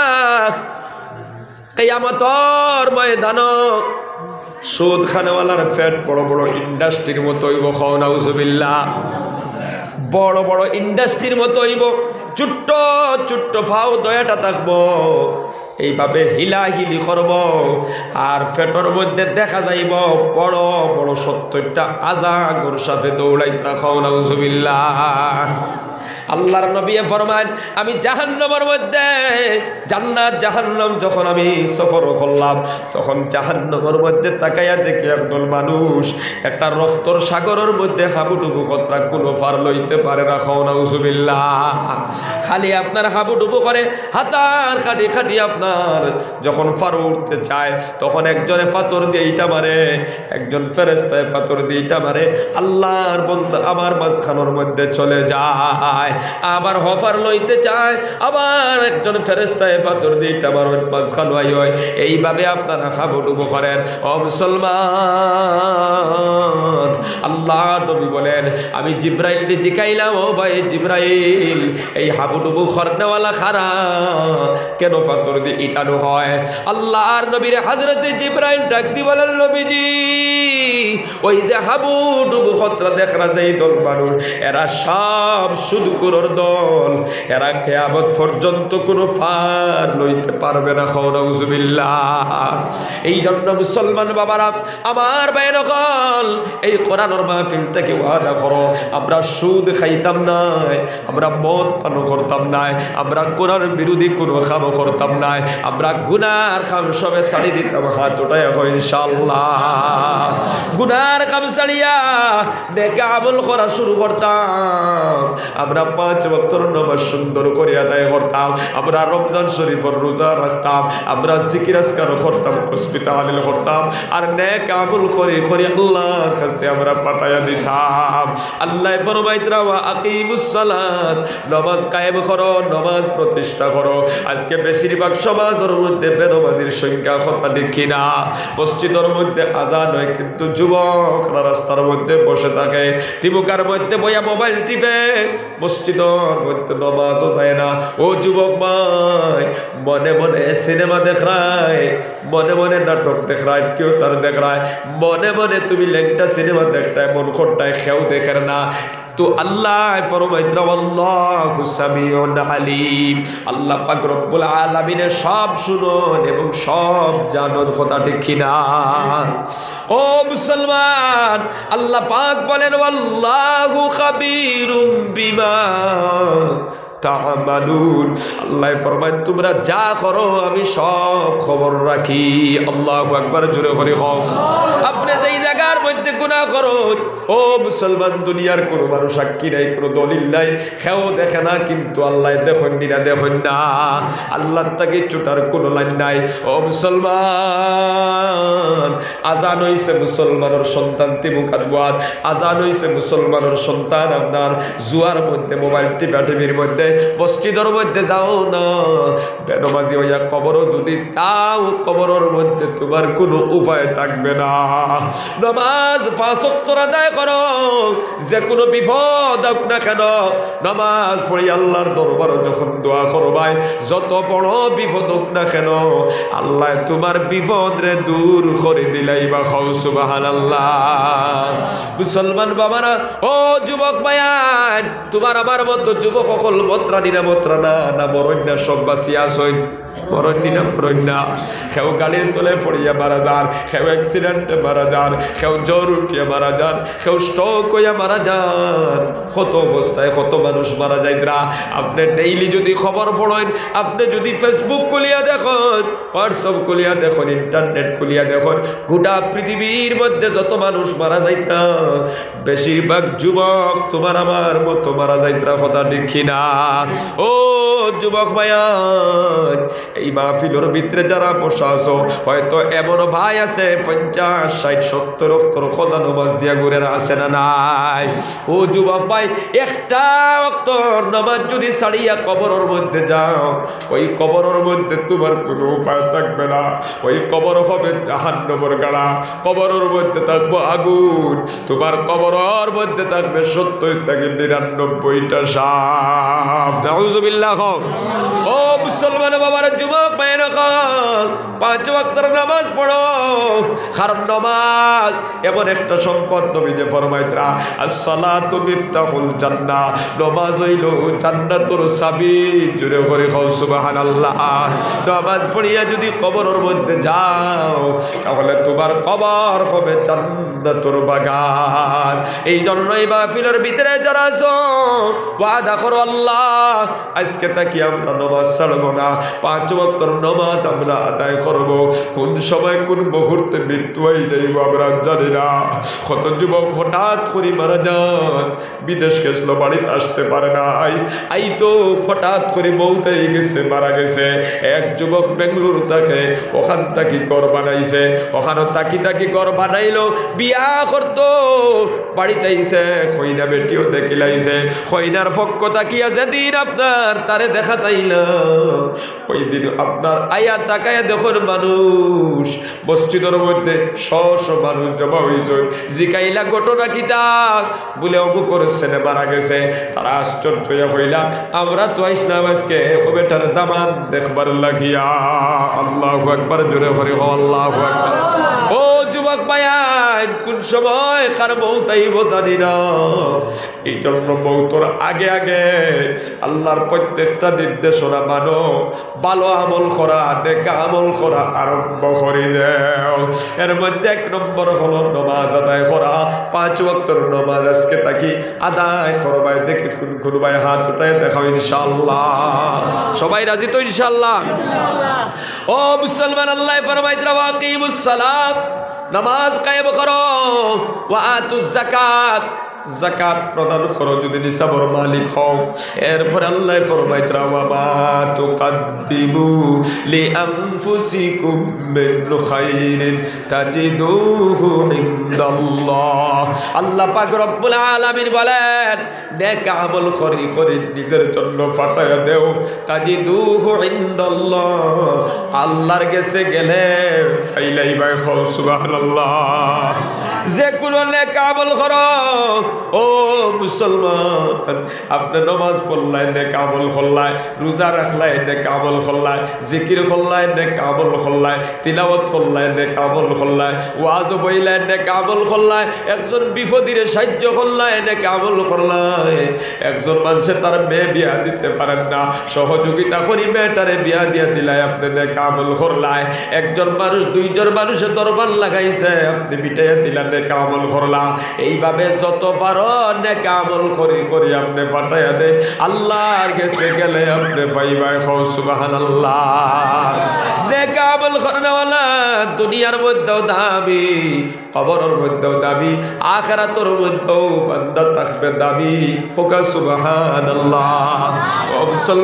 কিয়ামতের ময়দানে সুদ খানেওয়ালার পেট বড় বড় ইন্ডাস্ট্রির মতো হইব। নাউজুবিল্লাহ। বড় বড় ইন্ডাস্ট্রির মতো হইব, ছোট্ট ছোট্ট ফাও দয়াটা থাকবো, এইভাবে হিলাহিলি করব আর পেটের মধ্যে দেখা যাইব বড় বড় সত্তরটা আজাগর সাপে দৌড়াইতে রাখো। নাউজুবিল্লাহ। আল্লাহর নবী ফরমান আমি জাহান্নামের মধ্যে জান্নাত জাহান্নাম যখন আমি সফর করলাম তখন জাহান্নামের মধ্যে তাকাইয়া দেখি একদল মানুষ একটা রক্তর সাগরের মধ্যে হাবুডুবু কতরা কোনো পার লইতে পারে না। নাউজুবিল্লাহ। খালি আপনার হাবুডুবু করে হাতার খাটি খাটি আপনার যখন পার উঠতে চায় তখন একজনে পাথর দিয়ে ইটা মারে, একজন ফেরেশতায় পাথর দিয়ে ইটা মারে, আল্লাহর বান্দা আমার মাঝখানের মধ্যে চলে যায়। আবার হফার লইতে চায়, আবার একজন ফেরেশতায় পাথর দিয়ে ইটা মার মাঝখান হয়। এইভাবে আপনারা হাবুডুবু করেন। ও মুসলমান, আল্লাহ নবী বলেন আমি জিব্রাইলকে জিকাইলাম, ও ভাই জিব্রাইল এই হাবুডুবু খরনেওয়ালা খারা কেন পাথর দিয়ে ইটানো হয়? আল্লাহর নবীর হযরতে জিব্রাইল ডাক দি বলেন নবীজি ওই যে হাবুডুবু খতরা দেখরা যায় দল মানুষ এরা সব শুধু কুরর দল, এরা কিয়ামত পর্যন্ত কোনো ফার লইতে পারবে না। নাউজুবিল্লাহ। এই জন্য মুসলমান বাবারা আমার বাইরে কল এই কোরআনের মাহফিল থেকে ওয়াদা করো আমরা সুদ খাইতাম না, আমরা মদ পান করতাম না, আমরা কোরআন বিরোধী কোনো কাম করতাম না, আমরা গুনার কাম সবে ছাড়ি দিতাম। হাত উঠায় ইনশাআল্লাহ গুনার কাম ছাড়িয়া নেক আমল করা শুরু করতাম। আমরা পাঁচ ওয়াক্তের নামাজ সুন্দর করে আদায় করতাম, আমরা রমজান শরীফের রোজা রাখতাম, আমরা জিকির আজকার করতাম, তাসবিহ তাহলিল করতাম, আর নেক আমল করে করে আল্লাহর কাছে আমরা পাঠাইয়া দিতাম। আল্লাহ ফরমাইতরা ওয়া আকিমুস সালাত, নামাজ কায়েম করো, নামাজ প্রতিষ্ঠা করো। আজকে বেশিরভাগ সমাজের মধ্যে বেনামাজির সংখ্যা কথা দেখি না। মসজিদের মধ্যে আজান হয় কিন্তু যুবকরা রাস্তার মধ্যে বসে থাকে, তিমুকার মধ্যে বইয়া মোবাইল টিপে, মসজিদের মধ্যে নামাজও যায় না। ও যুবক ভাই, মনে মনে সিনেমা দেখায়, মনে মনে নাটক দেখায়, কেউ তার দেখায়, মনে মনে তুমি লেংটা সিনেমা দেখটায় মন খোরটায় খেউ দেখেন না। তো আল্লাহ ফরমাইতরা আল্লাহু সামিউন আলিম, আল্লাহ পাক রব্বুল আলামিনের সব শুনুন এবং সব জানুন। কথা ঠিক কিনা? ও মুসলমান, আল্লাহ পাক বলেন আল্লাহু খাবীরুম বিমা তা'মালুন। আল্লাহ ফরমায় তোমরা যা করো আমি সব খবর রাখি। আল্লাহু আকবার, জোরে করে কও। আপনি যেই জায়গার মধ্যে গুনাহ করো, ও মুসলমান, দুনিয়ার কোনো মানুষ সাক্ষী নাই, কোনো দলিল নাই, কেউ দেখে না, কিন্তু আল্লাহ দেখেন না, দেখেন না। আল্লাহর তাকে চুটার কোনো লাইন নাই। ও মুসলমান, আজান হইছে মুসলমানের সন্তান তিমুকাত বাদ, আজান হইছে মুসলমানের সন্তান আপনার জুয়ার মধ্যে, মোবাইল টিপা টিভির মধ্যে, মসজিদের মধ্যে যাও না, বেনমাজি হইয়া কবরও যদি যাও, কবরের মধ্যে তোমার কোনো উপায় থাকবে না। নামাজ পাঁচ ওয়াক্ত আদায় করো, যে কোনো বিপদ হোক না কেন নামাজ পড়ি আল্লাহর দরবারে যখন দোয়া করবাই, যত বড় বিপদ হোক না কেন আল্লাহ তোমার বিপদ রে দূর করে দিলাই বা খাও সুবহানাল্লাহ। মুসলমান বাবারা, ও যুবক ভাইয়ান, তোমার আমার মতো যুবক সকল মত্রানি না মত্রানা না বরণ্যা সব বাঁচিয়া আসইন, বরণ্যি না বরণ্যা, কেউ গাড়ির তলে পড়িয়া মারা যান, কেউ অ্যাক্সিডেন্টে মারা যান, কেউ জ্বর উঠিয়া মারা যান, কেউ স্ট্রোক হইয়া মারা যান, কত অবস্থায় কত মানুষ মারা যাইতরা। আপনি ডেইলি যদি খবর পড়েন, আপনি যদি ফেসবুক খুলিয়া দেখুন, হোয়াটসঅ্যাপ খুলিয়া দেখুন, ইন্টারনেট খুলিয়া দেখুন, গোটা পৃথিবীর মধ্যে যত মানুষ মারা যাইতরা বেশিরভাগ যুবক তোমার আমার মতো মারা যাইতরা। কথা দেখি না? ও যুবক ভাইয়ান, এই মাহফিলের ভিতরে যারা বসা আছো হয়তো এমন ভাই আছে পঞ্চাশ ষাট সত্তর অক্তর খোদা নামাজ দিয়া ঘুরে আছে না নাই? ও যুবক ভাই, একটা অক্তর নামাজ যদি ছাড়িয়া কবরের মধ্যে যাও, ওই কবরের মধ্যে তোমার কোনো উপায় থাকবে না। ওই কবর হবে জাহান্নামের গাড়া, কবরের মধ্যে থাকবো আগুন, তোমার কবরের মধ্যে থাকবে সত্তর থেকে নিরানব্বইটা সাপ। নাউজুবিল্লাহ। ও মুসলমান বাবার যুবক ভাইরা, পাঁচ ওয়াক্তের নামাজ পড়ো, কারণ নামাজ এমন একটা সম্পদ নবী যে ফরমাইতরা আসসালাতু মিফতাহুল জান্নাহ, নামাজ হইল জান্নাতুর চাবি। জোরে করে কও সুবহানাল্লাহ। নামাজ পড়িয়া যদি কবরের মধ্যে যাও তাহলে তোমার কবর হবে জান্নাতুর বাগান। এই জন্যই মাহফিলের ভিতরে যারা আছো ওয়াদা করো আল্লাহ আজকে তাকি আমরা নামাজ ছাড়বো না, পাঁচ ওয়াক্তের নামাজ আমরা আদায় করব। কোন সময় কোন মুহূর্তে মৃত্যু হয়ে যাইব আমরা জানি না। কত যুবক হঠাৎ করে মারা যান, বিদেশ গেছিল, বাড়িতে আসতে পারে না। আই আই তো হঠাৎ করে মৌত হয়ে গেছে, মারা গেছে। এক যুবক বেঙ্গলুরু থাকে, ওখান তাকি ঘর বানাইছে, ওখানে তাকি তাকি ঘর বানাইলো, বিয়া করতো, বাড়িতে আইছে, কইনা বেটিও দেখিলাইছে। কইনার পক্ষ তাকিয়া যেদিন আপনার তারে দেখা তাইলা, ওই দিন আপনার আয়া তাকায়া দেখুন মানুষ মসজিদের মধ্যে শশ মানুষ জমা হয়েছে। জিকাইলা ঘটনা কিতা বলে অমুক সেনে মারা গেছে। তারা আশ্চর্য হইলা, আমরা তো আইসলাম আজকে ও বেটার দামান দেখবার লাগিয়া। আল্লাহু আকবার, জোরে করে আল্লাহু আকবার। ও যুবক ভাইয়া, কোন সময় কার মৌত আইব জানি না। এই জন্য মৌতর আগে আগে আল্লাহর প্রত্যেকটা নির্দেশনা মানো, ভালো আমল করা, নেক আমল করা আরম্ভ করে দেও। এর মধ্যে এক নম্বর হলো নামাজ আদায় করা। পাঁচ ওয়াক্তের নামাজ আজকে তাকি আদায় করবাই। দেখে কোন কোন ভাই হাত উঠায় দেখাও ইনশাআল্লাহ। সবাই রাজি তো ইনশাআল্লাহ? ও মুসলমান, আল্লাহ ফরমাইতরা ওয়াকিমুস সালাত, নামাজ কায়েম করো, ওয়া আতুজ যাকাত, যাকাত প্রদান করো যদি নিসাবর মালিক হও। এরপর আল্লাহ ফরমাইতরা ওয়া মা তুকাদ্দিমু লিআনফুসিকুম মিন খাইরিন তাজিদুহু ইনদাল্লাহ। আল্লাহ পাক রব্বুল আলামিন বলেন, নেক আমল করি করি নিজের জন্য ফাটায়া দেও, তাজিদুহু ইনদাল্লাহ, আল্লাহর কাছে গেলে ফাইলাইবা। খাও সুবহানাল্লাহ। যে কোনো নেক আমল করো, ও মুসলমান, আপনি নামাজ পড়লাই নেক আমল করলাই, রোজা রাখলাই নেক আমল করলাই, জিকির করলাই নেক আমল করলাই, তিলাওয়াত করলাই নেক আমল করলাই, ওয়াজ বইলাই নেক আমল করলাই, একজন বিপদীরে সাহায্য করলাই নেক আমল করলাই। একজন মানুষে তার মেয়ে বিয়া দিতে পারেন না, সহযোগিতা করি মেয়েটারে বিয়া দিয়া দিলাই, আপনি নেক আমল করলাই। একজন মানুষ দুইজন মানুষের দরবার লাগাইছে, আপনি মিটাইয়া দিলেন নেক আমল করলা। এইভাবে যত পারো নেক আমল করি করি আপনি পাঠাইয়া দেন, আল্লাহর কাছে গেলে আপনি পাইবা। খাও সুবহানাল্লাহ। নেক আমল করানোওয়ালা দুনিয়ার মধ্যেও দাবি, কবরের মধ্যেও দাবি, আখিরাতের মধ্যেও বান্দা থাকবে দাবি। হোকা সুবহানাল্লাহ। ও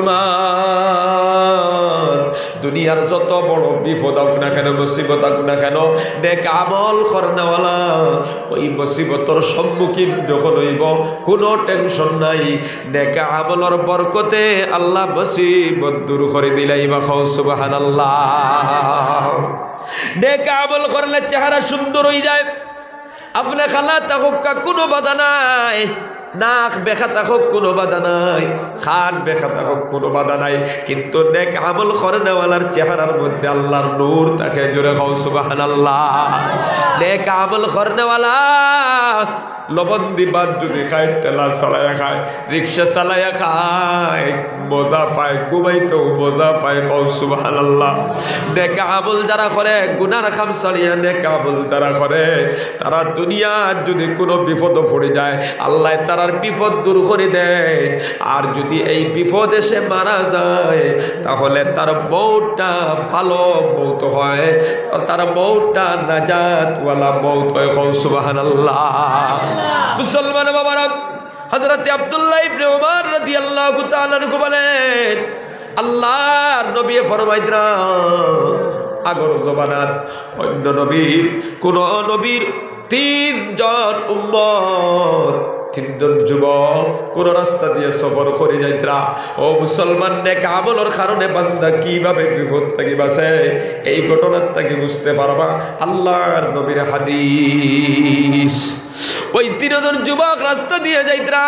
মুসলমান, দুনিয়ার যত বড় বিপদ হোক না কেন, মুসিবত হোক না কেন, নেক আমল করানোওয়ালা ওই মুসিবতর সম্মুখীন যখন হইব কোনো টেনশন নাই। নেক আমলের বরকতে আল্লাহ মুসিবত দূর করে দিলাইবা। খাও সুবহানাল্লাহ। নেক আমল করলে চেহারা সুন্দর হয়ে যায়। আপনি খালা থাকুক কোনো বাধা নাই, নাক বেখা থাকুক কোনো বাধা নাই, খান বেখা থাকুক কোনো বাধা নাই, কিন্তু নেক আমল করেনেওয়ালার চেহারার মধ্যে আল্লাহর নূর তাকে। জোরে খাও সুবহানাল্লাহ। নেক আমল করেনেওয়ালা লবণ দিবাদ যদি খায়, টেলা চালাইয়া খায়, রিক্সা চালাইয়া খায়, মজা পায়, ঘুমাইতেও মজা পায়। খাও সুবহানাল্লাহ। নেক আমল যারা করে, গুনার কাম ছাড়িয়া নেক আমল যারা করে, তারা দুনিয়ার যদি কোনো বিপদ পড়ে যায় আল্লাহ তারার বিপদ দূর করে দেয়। আর যদি এই বিপদ এসে মারা যায় তাহলে তার মৌতটা ভালো মৌত হয়, তার মৌতটা নাজাতওয়ালা মৌত হয়। খাও সুবহানাল্লাহ। মুসলমান বাবারা, হযরত আব্দুল্লাহ ইবনে উমর রাদিয়াল্লাহু তাআলা আনহু বলেন, আল্লাহর নবী ফরমাইতরা আগর জবানাত অন্য নবীর কোন নবীর তিনজন উম্মত তিনজন যুবক কোন রাস্তা দিয়ে সফর করে যাইতরা ও মুসলমান নেক আমলের কারণে বান্দা কিভাবে বিপদ থেকে বাঁচে এই ঘটনার থেকে বুঝতে পারবা আল্লাহর নবীর হাদিস। ওই তিনজন যুবক রাস্তা দিয়ে যাইতরা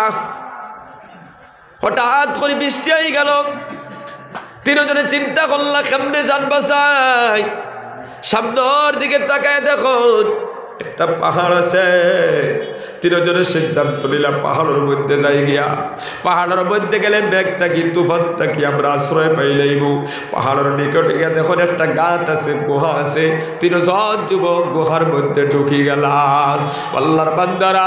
হঠাৎ করে বৃষ্টি হয়ে গেল। তিনজনে চিন্তা করলা কেমনে যান বাঁচাই। সামনের দিকে তাকায় দেখুন একটা পাহাড় আছে। তিনজনের সিদ্ধান্ত নিলাম পাহাড়ের মধ্যে যাই গিয়া। পাহাড়ের মধ্যে গেলে মেঘ থাকি তুফান থাকি আমরা আশ্রয় পাইলেইব। পাহাড়ের নিকটে গিয়া দেখুন একটা গাছ আছে, গুহা আছে। তিনজন যুবক গুহার মধ্যে ঢুকি গেলাম। আল্লাহর বান্দারা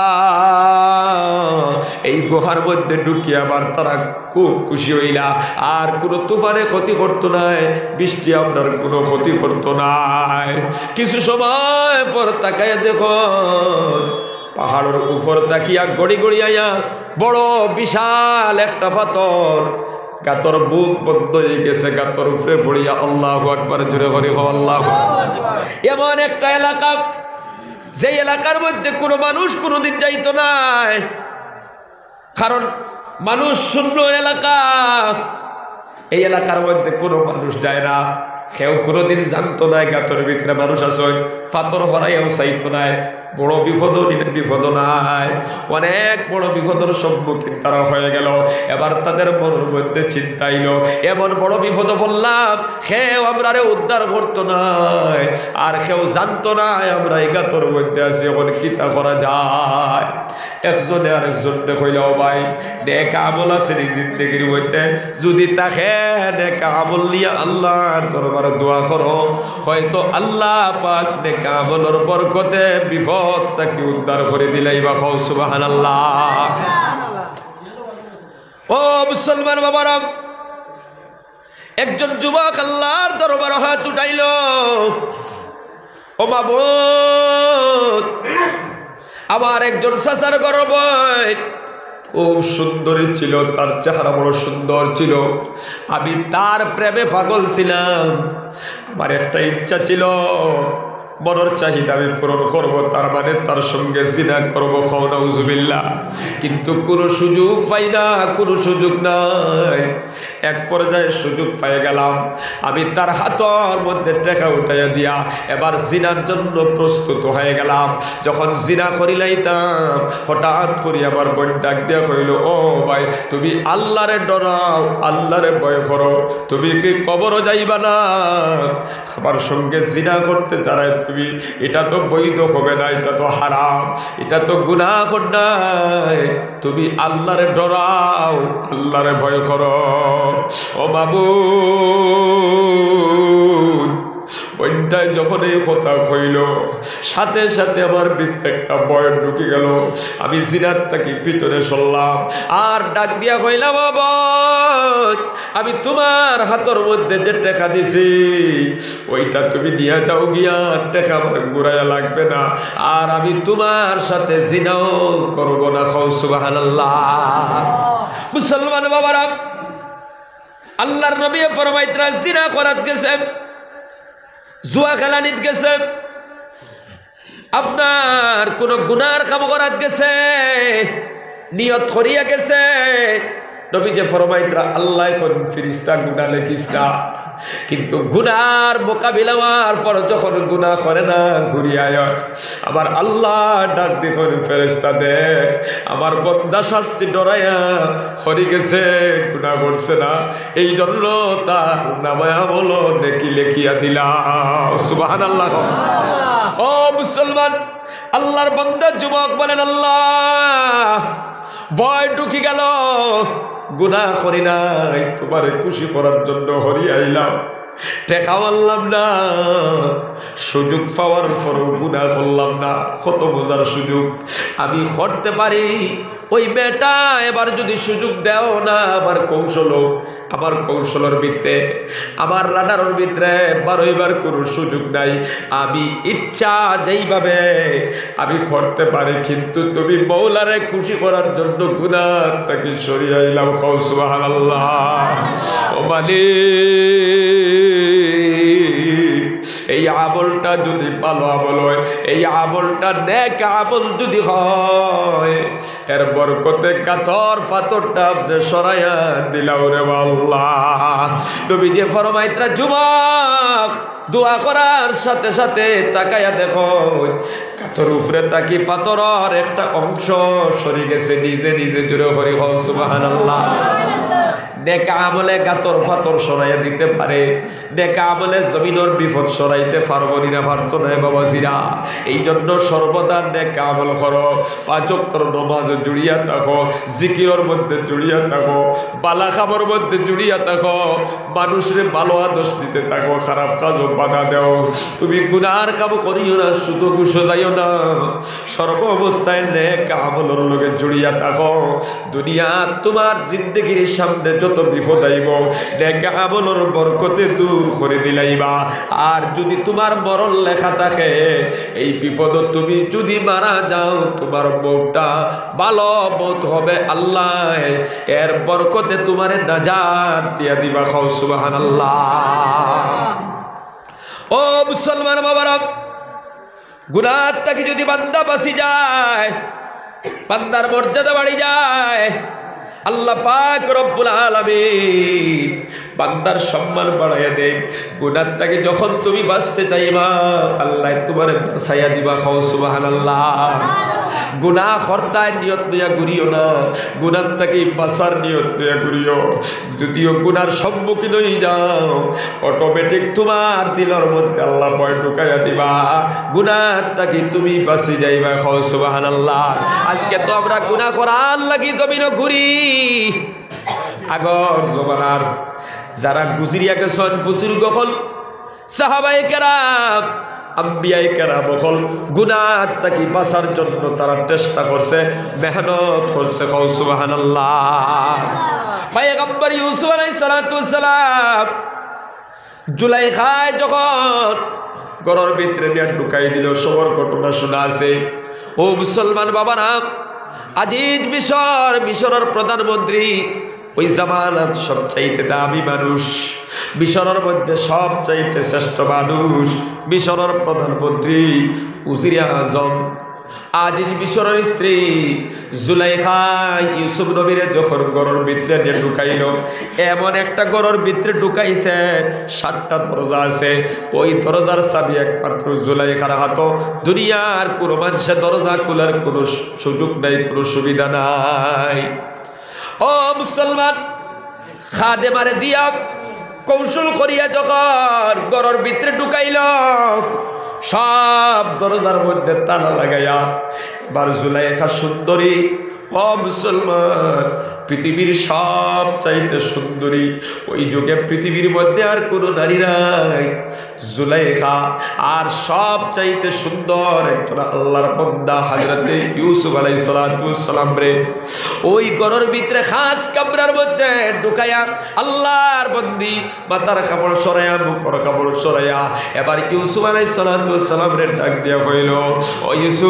এই গুহার মধ্যে ঢুকি আবার তারা খুব খুশি হইলা। আর কোনো তুফানে ক্ষতি করতো নাই, বৃষ্টি আপনার কোনো ক্ষতি করতো নাই। কিছু সময় পর তাকায় দেখো পাহাড়ের উপর তাকিয়া গড়ি গড়ি আইয়া বড় বিশাল একটা পাথর গাতর বুক বদ্ধ হয়ে গেছে। গাতর উপরে পড়িয়া আল্লাহু আকবার জোরে করে আল্লাহু আকবার। এমন একটা এলাকা যে এলাকার মধ্যে কোনো মানুষ কোনোদিন যাইতো না, কারণ মানুষ শূন্য এলাকা। এই এলাকার মধ্যে কোনো মানুষ যায় না, কেউ কোনোদিন জানতো না গাতর ভিতরে মানুষ আছে। পাথর হরাইও চাইতো নাই। বড় বিপদ বিপদ নাই, অনেক বড় বিপদের সম্মুখীন তারা হয়ে গেল। এবার তাদের মনের মধ্যে চিন্তা এলো এমন বড় বিপদ পড়লাম, কেউ আমরা উদ্ধার করতো নাই আর কেউ জানতো না আমরা এই গাতর মধ্যে আছি, এখন কিতা করা যায়। একজনে আরেকজনকে কইলাও ভাই নেক আমল আছে নি জিন্দেগির মধ্যে, যদি তাকে নেক আমল নিয়ে আল্লাহর দরবারে দোয়া করো, হয়তো আল্লাহ পাক নেক আমলের বরকতে বিপদ তাকে উদ্ধার করে দিলাই বা সুবহানাল্লাহ। ও মুসলমান বাবারা, একজন যুবক আল্লাহর দরবারে হাত উঠাইল। ও মাবুদ, আমার একজন চাচার গর্ব খুব সুন্দরী ছিল, তার চেহারা বড় সুন্দর ছিল, আমি তার প্রেমে পাগল ছিলাম। আমার একটা ইচ্ছা ছিল, মনের চাহিদা আমি পূরণ করবো, তার মানে তার সঙ্গে জিনা করবো, নাউজুবিল্লাহ। কিন্তু কোনো সুযোগ পাই না, কোনো সুযোগ নাই। এক পর্যায়ে সুযোগ পাই গেলাম, আমি তার হাতের মধ্যে টেকা উঠাইয়া দিয়া এবার জিনার জন্য প্রস্তুত হয়ে গেলাম। যখন জিনা করিলাইতাম হঠাৎ করি আমার বোন ডাক দিয়া কইল, ও ভাই তুমি আল্লাহরে ডরাও, আল্লাহরে ভয় করো, তুমি কি কবরও যাইবা না? আমার সঙ্গে জিনা করতে চায় তুমি, এটা তো বৈধ হবে না, এটা তো হারাম, এটা তো গুনাহ নাই। তুমি আল্লাহরে ডরাও, আল্লাহরে ভয় করো। ও মাবুদ, বন্যায় যখন এই কথা কইল সাথে সাথে আমার ভিতরে একটা ভয় ঢুকে গেল। আমি জিনার তাকে পিছনে সরলাম আর ডাক দিয়া কইলাম, বাবা আমি তোমার হাতের মধ্যে যে টেকা দিছি ওইটা তুমি নিয়ে যাও গিয়া, টেকা আমার ঘুরাইয়া লাগবে না, আর আমি তোমার সাথে জিনাও করব না। খাও সুবহানাল্লাহ। মুসলমান বাবারা, আল্লাহর নবী ফরমাইতরা জিনা করাত গেছে, জুয়া খেলানিত গেছে, আপনার কোন গুনার কাম করাত গেছে, নিয়ত করিয়া গেছে। নবী যে ফরমাইতরা আল্লাহ কোন ফেরেশতা গুনাহ লেখিস না, কিন্তু গুনার মোকাবিলা হওয়ার পর যখন গুনাহ করে না ঘুরিয়া আমার আল্লাহ ডাক দেখুন, ফেরেশতা দেখ আমার বন্দা শাস্তি ডরাইয়া হরি গেছে, গুনাহ করছে না, এই জন্য তার নামে আমল নেকি লেখিয়া দিলাম। সুবহানাল্লাহ। ও মুসলমান, আল্লাহর বান্দা যুবক বলেন, আল্লাহ ভয় ঢুকি গেল, গুনাহ করি নাই, তোমারে খুশি করার জন্য হরি আইলাম, টেকা মারলাম না, সুযোগ পাওয়ার পরও গুনাহ করলাম না। কত বোঝার সুযোগ আমি করতে পারি, ওই বেটা এবার যদি সুযোগ দেও না আমার কৌশল আমার কৌশলের ভিতরে আমার রাডারের ভিতরে বারোইবার কোনো সুযোগ নাই আমি ইচ্ছা যেইভাবে আমি করতে পারি কিন্তু তুমি মৌলারে খুশি করার জন্য গুনাহ তাকে সরিয়াইলাম খাও সুবহানাল্লাহ ও মালিক এই আমলটা যদি ভালো আমল হয় এই আমলটা নেক আমল যদি হয় এর বরকতে কাতর পাথরটা আপনি সরাইয়া দিলাও রে আল্লাহ নবী যে ফরমাইতরা যুবক দোয়া করার সাথে সাথে তাকায়া দেখো কাতর উপরে তাকি পাথরের একটা অংশ সরে গেছে নিজে নিজে জুড়ে করে হও সুবহানাল্লাহ নেক আমলে গাতর ফাতর সরাইয়া দিতে পারে নেক আমলে জমিনের বিপদ সরাইতে পারবো না পারতো না বাবাজিরা এই জন্য সর্বদা নেক আমল করো পাঁচ ওয়াক্তের নামাজ জুড়িয়া থাকো জিকিরের মধ্যে জুড়িয়া থাকো বালা খাবার মধ্যে জুড়িয়া থাকো মানুষের ভালো আদর্শ দিতে থাকো খারাপ কাজ বাধা দেও তুমি গুনার কাম করিও না শুধু গুছো যাইও না সর্ব অবস্থায় নেক আমলের লগে জুড়িয়া থাকো দুনিয়া তোমার জিন্দেগির সামনে যত বিপদ আইব নেক আমলের বরকতে দূর করে দিলাইবা আর যদি তোমার মরণ লেখা থাকে এই বিপদ তুমি যদি মারা যাও তোমার মৌতটা ভালো মৌত হবে আল্লাহ এর বরকতে তোমার নাজাত দিয়া দিবা খাও সুবহানাল্লাহ ও মুসলমান বাবারা গুনাহ থেকে যদি বান্দা বাঁচি যায় বান্দার মর্যাদা বাড়ি যায় আল্লাহ পাক রব্বুল আলামিন বান্দার সম্মান বাড়াইয়া দেন গুনাহ থেকে যখন তুমি বাঁচতে চাইবা আল্লাহ তোমার বাঁচাইয়া দিবা খাও সুবহানাল্লাহ গুনাহ করতায় নিয়ত লইয়া ঘুরিও না গুনাহ থেকে বাঁচার নিয়ত লইয়া ঘুরিও যদিও গুনার সম্মুখীন হয়ে যাও অটোমেটিক তোমার দিলের মধ্যে আল্লাহ ভয় ঢুকাইয়া দিবা গুনাহ থেকে তুমি বাঁচি যাইবা খাও সুবহানাল্লাহ আজকে তো আমরা গুনাহ করার লাগি জমিনও ঘুরি আগর জমানার যারা গুজরিয়া গেছেন বুজুর্গ হল সাহাবায়ে কেরাম আম্বিয়ায়ে কেরাম হল গুনাহ থেকে বাঁচার জন্য তারা চেষ্টা করছে মেহনত করছে খাও সুবহানাল্লাহ পয়গম্বর ইউসুফ আলাইহিস সালাতু ওয়াস সালাম জুলাইখায় যখন ঘরের ভিতরে নিয়ে ঢুকাই দিল সবর ঘটনা শোনা আছে ও মুসলমান বাবারা আজিজ মিশর মিশরের প্রধানমন্ত্রী ওই জামানাত সবচাইতে দামি মানুষ মিশরের মধ্যে সবচাইতে শ্রেষ্ঠ মানুষ মিশরের প্রধানমন্ত্রী উজিরে আজম আজিজ মিশরের স্ত্রী জুলাইখা ইউসুফ নবীরে যখন ঘরের ভিতরে নিয়ে ঢুকাইল এমন একটা ঘরের ভিতরে ঢুকাইছে সাতটা দরজা আছে ওই দরজার চাবি একমাত্র জুলাইখার হাত দুনিয়ার কোনো মানুষের দরজা খোলার কোনো সুযোগ নাই কোনো সুবিধা নাই ও মুসলমান খাদেমারে দিয়া কৌশল করিয়া যখন ঘরের ভিতরে ঢুকাইল সব দরজার মধ্যে তালা লাগাইয়া এবার জুলাইখা সুন্দরী ও মুসলমান পৃথিবীর সব চাইতে সুন্দরী ওই যুগে পৃথিবীর মধ্যে আর কোনো নারী নাই জুলাইখা আর সব চাইতে সুন্দর একজন আল্লাহর বান্দা হযরতে ইউসুফ আলাইহিস সালাতু ওয়াস সালাম রে ওই ঘরের ভিতরে খাস কামরার মধ্যে ঢুকায়া আল্লাহর বন্দি মাথার কাপড় সরাইয়া মুখের কাপড় সরাইয়া এবার ইউসুফ আলাইহিস সালাতু ওয়াস সালাম রে ডাক দিয়া কইল ও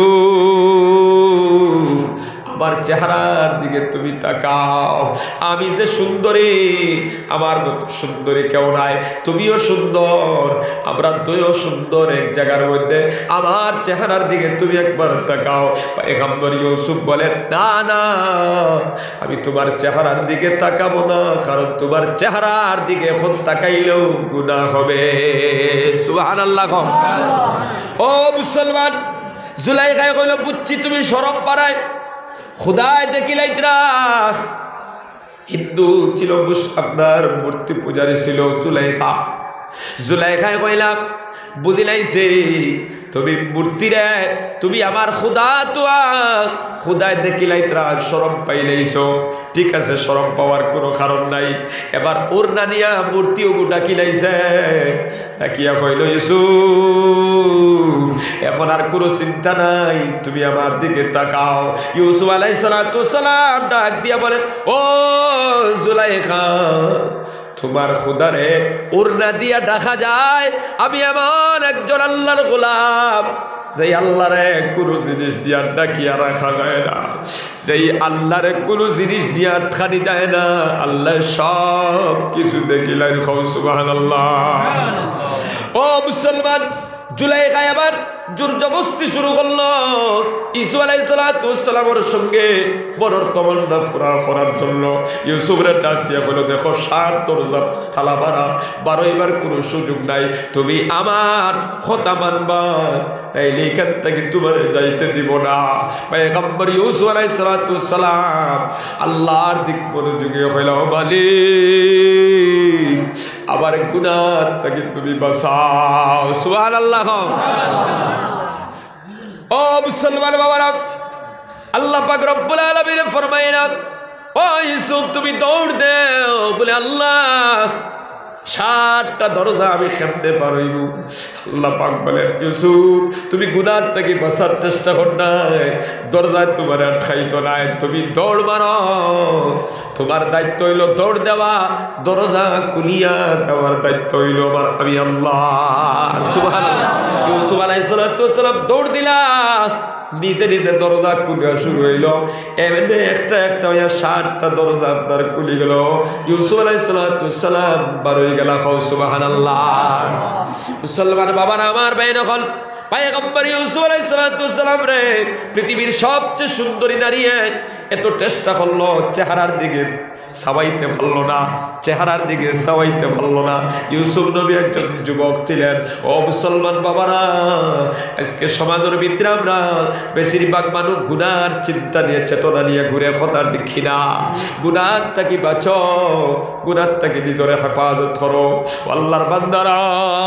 ইউসুফ আমার চেহারার দিকে তুমি তাকাও আমি যে সুন্দরী আমার মতো সুন্দরী কেউ নাই তুমিও সুন্দর আমরা দুইও সুন্দর এক জায়গার মধ্যে আমার চেহারার দিকে তুমি একবার তাকাও পয়গম্বর ইউসুফ বলেন না না আমি তোমার চেহারার দিকে তাকাবো না কারণ তোমার চেহারার দিকে এখন তাকাইলেও গুনাহ হবে সুবহানাল্লাহ ও মুসলমান জুলাইখা কইল বুঝছি তুমি শরম পারায় খুদায় দেখিলাইতরা হিন্দু ছিল আপনার মূর্তি পূজারী ছিল জুলাইখা জুলাইখায় কইলাম বুঝিলাইছে তুমি মূর্তি রে তুমি আমার খুদা তোয়া খুদায় দেখিলাই ত্রা শরম পাইলাইছো ঠিক আছে শরম পাওয়ার কোনো কারণ নাই এবার ওর নানিয়া মূর্তিও ডাকিলাইছে ডাকিয়া কইল ইউসুফ এখন আর কোনো চিন্তা নাই তুমি আমার দিকে তাকাও ইউসুফ আলাইহিস সালাতু সালাম ডাক দিয়া বলেন ও জুলাইখা তোমার খুদারে ওড়না দিয়া দেখা যায় আমি এমন একজন আল্লাহর গোলাম যেই আল্লাহরে কোনো জিনিস দিয়া ডাকিয়া রাখা যায় না যেই আল্লাহরে কোনো জিনিস দিয়া খানি যায় না আল্লাহ সব কিছু দেখিলেন সুবহানাল্লাহ। ও মুসলমান জুলাইখা এবার জোর জবরদস্তি শুরু করলো ইউসুফ আলাইহিস সালাতু ওয়াসসালামের সঙ্গে বড়র তমন্না পুরা করার জন্য ইউসুফের ডাক দিয়া বলল দেখো সাত দরজা তালা মারা বারোইবার কোনো সুযোগ নাই তুমি আমার কথা মানবা তাইলে এখান থেকে তোমার যাইতে দিব না। পয়গম্বর ইউসুফ আলাইহিস সালাতু ওয়াসসালাম আল্লাহর দিকে মনোযোগী হইল মালিক আবার গুনাহ থেকে তুমি বাঁচাও সুবহানাল্লাহ। ও মুসলমান বাবারা আল্লাহ পাক রব্বুল আলামিন ফরমাইলেন ও ইউসুফ তুমি দৌড় দাও বলে আল্লাহ সাতটা দরজা আমি খেলতে পারইব আল্লাহ পাক বলেন ইউসুফ তুমি গুনাহ থেকে বাঁচার চেষ্টা কর নাই দরজায় তোমার আটকাইতো নাই তুমি দৌড় মারো তোমার দায়িত্ব হইল দৌড় দেওয়া দরজা খুলিয়া দেওয়ার দায়িত্ব হইল আমার আমি আল্লাহ সুবহানাল্লাহ। ইউসুফ আলাইহিস সালাতু ওয়াসসালাম দৌড় দিলা নিজে নিজে দরজা খুলিয়া শুরু হইল এমনি একটা একটা হইয়া সাতটা দরজা আপনার খুলি গেল ইউসুফ আলাইহিস সালাতু ওয়াসসালাম বার হয়ে গেল সুবহানাল্লাহ। মুসলমান বাবারা আমার বাইন হল পয়গম্বর ইউসুফ আলাইহিস সালাতু ওয়াসসালাম রে পৃথিবীর সবচেয়ে সুন্দরী নারী এত চেষ্টা করলো চেহারার দিকে সাবাইতে পারলো না চেহারার দিকে সাবাইতে পারলো না ইউসুফ নবী একজন যুবক ছিলেন। ও মুসলমান বাবারা আজকে সমাজের ভিতরে আমরা বেশিরভাগ মানুষ গুনার চিন্তা নিয়ে চেতনা নিয়ে ঘুরে কথা দেখি না গুনার থাকি বাঁচো গুনার থাকি নিজের হেফাজত করো আল্লাহর বান্দারা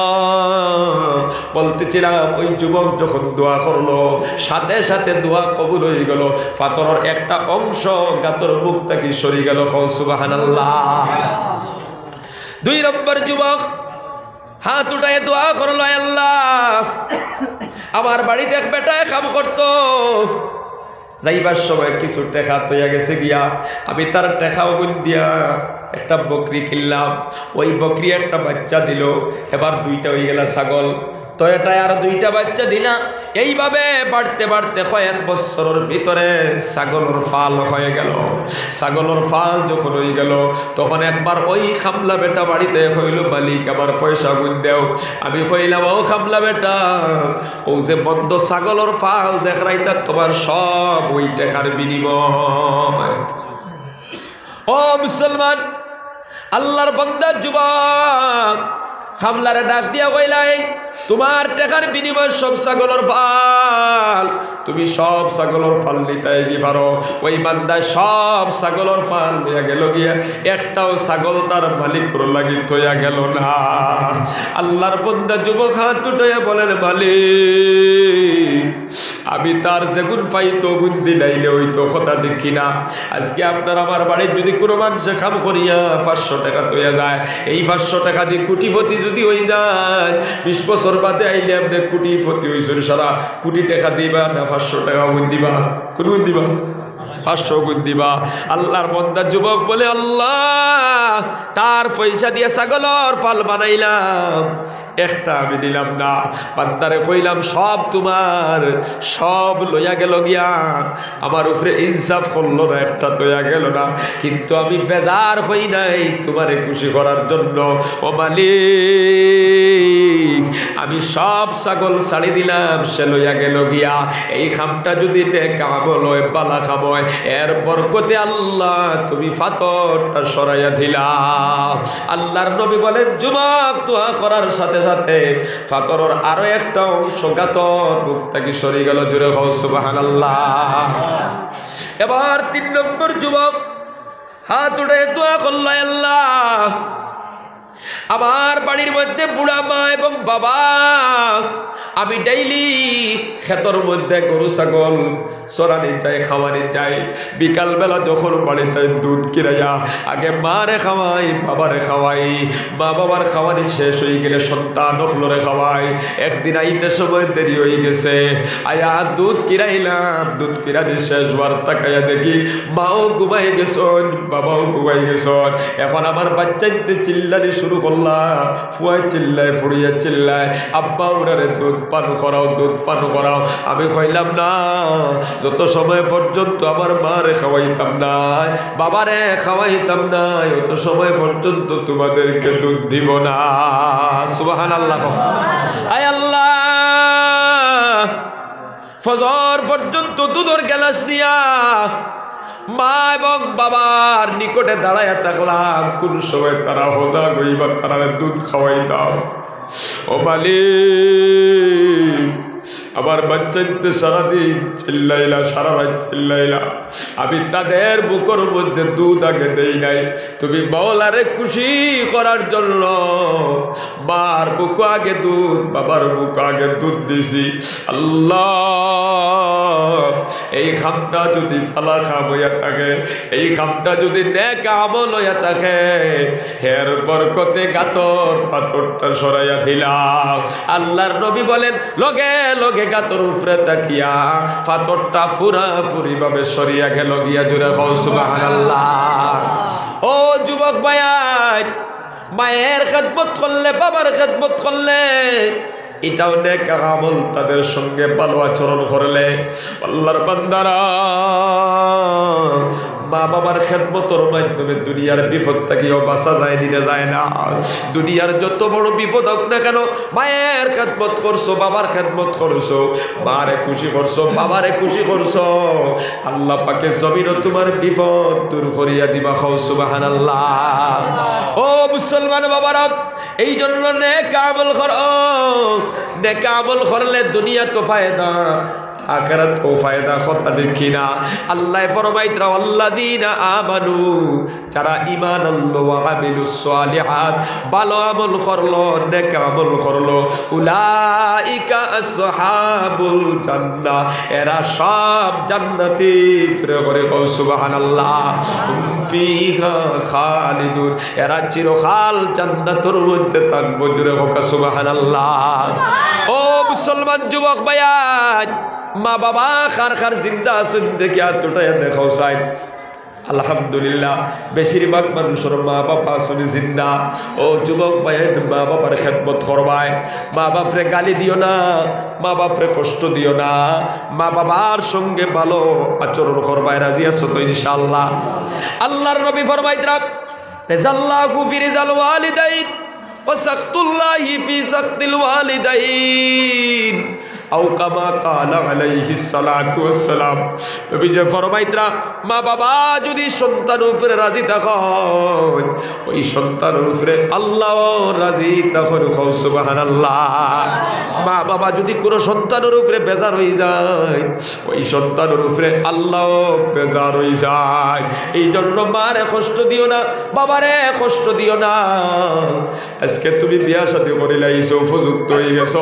বলতেছিলাম ওই যুবক যখন দোয়া করলো সাথে সাথে দোয়া কবুল হয়ে গেল পাথরের একটা অংশ গাতর মুখ থেকে সরে গেল সুবহানাল্লাহ। দুই নম্বর যুবক হাত উঠায় দোয়া করলো আল্লাহ আমার বাড়িতে এক বেটায় কাম করতো যাইবার সময় কিছু টেকা তৈয়া গেছে গিয়া আমি তার টেকাও গুণ দিয়া একটা বকরি কিনলাম ওই বকরি একটা বাচ্চা দিল এবার দুইটা হয়ে গেল ছাগল তো এটাই আর দুইটা বাচ্চা দিলা এইভাবে বাড়তে বাড়তে কয়েক বছরের ভিতরে ছাগলের ফাল হয়ে গেল। ছাগলের ফাল যখন হয়ে গেল তখন একবার ওই খামলা বেটা বাড়িতে হইল মালিক আমার পয়সা গুণ দেও আমি কইলাম ও খামলা বেটা ও যে বন্ধ ছাগলের ফাল দেখাইতা তোমার সব ওই টাকার বিনিময়। ও মুসলমান আল্লাহর বান্দা যুবক খামলারে ডাক দিয়া কইলাই তোমার টাকার বিনিময় সব ছাগলের ফাল তুমি সব ছাগলের ফাল নিতাই দি পারো ওই বান্দায় সব ছাগলের ফাল নিয়ে গেল গিয়া একটাও ছাগল তার মালিকর লাগি থইয়া গেল না। আল্লাহর বান্দা যুবক হাত উঠাইয়া বলেন মালিক আমি তার যেগুন পাইতো গুণ দিলাইলে ওই তো কথা দেখি না আজকে আপনার আমার বাড়ির যদি কোনো মানুষে কাম করিয়া পাঁচশো টাকা তৈয়া যায় এই পাঁচশো টাকা দিয়ে কোটিপতি যদি হয়ে যায় বিশ বছর বাদে আইলে আপনি কোটিপতি হয়েছেন সারা কোটি টাকা দিবা না পাঁচশো টাকা গুণ দিবা কোন গুণ দিবা পাঁচশো গুণ দিবা। আল্লাহর বান্দা যুবক বলে আল্লাহ তার পয়সা দিয়ে ছাগলের ফাল বানাইলাম একটা আমি দিলাম না বান্দারে কইলাম সব তোমার সব লইয়া গেল গিয়া আমার উপরে ইনসাফ করলো না একটা তৈয়া গেল না কিন্তু আমি বেজার হই নাই তোমারে খুশি করার জন্য ও মালিক আমি সব ছাগল ছাড়ি দিলাম সে লইয়া গেল গিয়া এই খামটা যদি কামলয় বালা খাময় এর বরকতে আল্লাহ তুমি ফাতরটা সরাইয়া দিলা। আল্লাহর নবী বলেন যুবক দোয়া করার সাথে সাথে ফাতরের আরো একটা অংশ গাতর মুখ থেকে সরে গেল জোরে হও সুবহানাল্লাহ। এবার তিন নম্বর যুবক হাত উঠে দোয়া করল আল্লাহ আমার বাড়ির মধ্যে বুড়া মা এবং বাবা, আমি ডেইলি ক্ষেতর মধ্যে গরু ছাগল চরানি যাই, খাওয়ানি যাই। বিকালবেলা যখন বাড়িতে দুধ কিনাইয়া আগে মারে খাওয়াই, বাবারে খাওয়াই। মা বাবার খাওয়ানি শেষ হয়ে গেলে সন্তান হলরে খাওয়াই। একদিন আইতে সময় দেরি হয়ে গেছে, আয়া দুধ কিনাইলাম, দুধ কিনানি শেষ হওয়ার তাকাইয়া দেখি মাও ঘুমাই গেছন, বাবাও ঘুমাই গেছন। এখন আমার বাচ্চাইতে চিল্লানি শুরু করলাম, ফুয়াই চিল্লায়, ফুড়িয়া চিল্লায়, আব্বা ওনারে দুধ পান করাও, দুধ পান করাও। আমি কইলাম না, যত সময় পর্যন্ত আমার মারে খাওয়াইতাম না, বাবারে খাওয়াইতাম না, অত সময় পর্যন্ত তোমাদেরকে দুধ দিব না। সুবহানাল্লাহ। আয় আল্লাহ, ফজর পর্যন্ত দুধের গ্লাস দিয়া মা এবং বাবার নিকটে দাঁড়াইয়া থাকলাম, কোন সময় তারা হোজা গইবা, তারা দুধ খাওয়াইতাম। ও মালিক, আমার বাচ্চাইতে সারাদিন চিল্লাইলা, সারা রাত চিল্লাইলা, আমি তাদের বুকের মধ্যে দুধ আগে দেই নাই। তুমি মাওলারে খুশি করার জন্য মার বুক আগে দুধ, বাবার বুক আগে দুধ দিছি। আল্লাহ, এই খামটা যদি ভালা খাম হইয়া থাকে, এই খামটা যদি নেক আমল হইয়া থাকে, হের বরকতে গাতর পাথরটা সরাইয়া দিলাম। আল্লাহর নবী বলেন, লগে লগে গাতর উপরে তাকিয়া পাথরটা ফুরা ফুরি ভাবে সরিয়া গেল গিয়া। জুড়ে কও সুবহানাল্লাহ। ও যুবক ভাই, মায়ের খেদমত করলে, বাবার খেদমত করলে, এটাও নেক আমল। তাদের সঙ্গে ভালো আচরণ করলে আল্লাহর বান্দারা মা বাবার খেদমতের মাধ্যমে দুনিয়ার বিপদ থেকেও বাঁচা যায়, দিনে যায় না। দুনিয়ার যত বড় বিপদ হোক না কেন, মায়ের খেদমত করছো, বাবার খেদমত করছো, মারে খুশি করছো, বাবারে খুশি করছো, আল্লাহ পাকে জমিনও তোমার বিপদ দূর করিয়া দিবা। খাও সুবহানাল্লাহ। ও মুসলমান বাবারা, এই জন্য নেক আমল করো। নেক আমল করলে দুনিয়া তো ফায়দা, আখিরাত ও ফায়দা। কথা দেখি না? আল্লাহ ফরমাইতরা আল্লাযীনা আমানু, যারা ঈমান আনলো, ওয়া আমিলুস সালিহাত, ভালো আমল করলো, নেক আমল করলো, উলাইকা আসহাবুল জান্নাহ, এরা সব জান্নাতি। জোরে করে কও সুবহানাল্লাহ। হুম ফিহা খালিদুন, এরা চিরকাল জান্নাতের মধ্যে থাকবে। জোরে কও সুবহানাল্লাহ। ও মুসলমান যুবক ভাইয়া, মা বাবা খার খার জিন্দা আছেন দেখে এতটাই দেখাও চাই। আলহামদুলিল্লাহ, বেশিরভাগ মানুষের মা বাবা আসলে জিন্দা। ও যুবক ভাই, মা বাবার খেদমত করবাই। মা বাপরে গালি দিও না, মা বাপরে কষ্ট দিও না, মা বাবার সঙ্গে ভালো আচরণ করবাই। রাজি আছো তো ইনশাআল্লাহ? আল্লাহর নবী ফরমাইতরা, রিজাল্লাহু ফি রিজাল ওয়ালিদাইন ওয়া সাকতুল্লাহি ফি সাকতিল ওয়ালিদাইন, আও কামা কালা আলাইহিস সালাতু ওয়াস সালাম। নবী যে ফরমাইতরা, মা বাবা যদি সন্তানের উপরে রাজি থাকেন, ওই সন্তানের উপরে আল্লাহ রাজি তখন। খাও সুবহানাল্লাহ। মা বাবা যদি কোনো সন্তানের উপরে বেজার হয়ে যায়, ওই সন্তানের উপরে আল্লাহ বেজার হয়ে যায়। এই জন্য মারে কষ্ট দিও না, বাবারে কষ্ট দিও না। আজকে তুমি বিয়া শাদী করে লাইছো, উপযুক্ত হয়ে গেছো,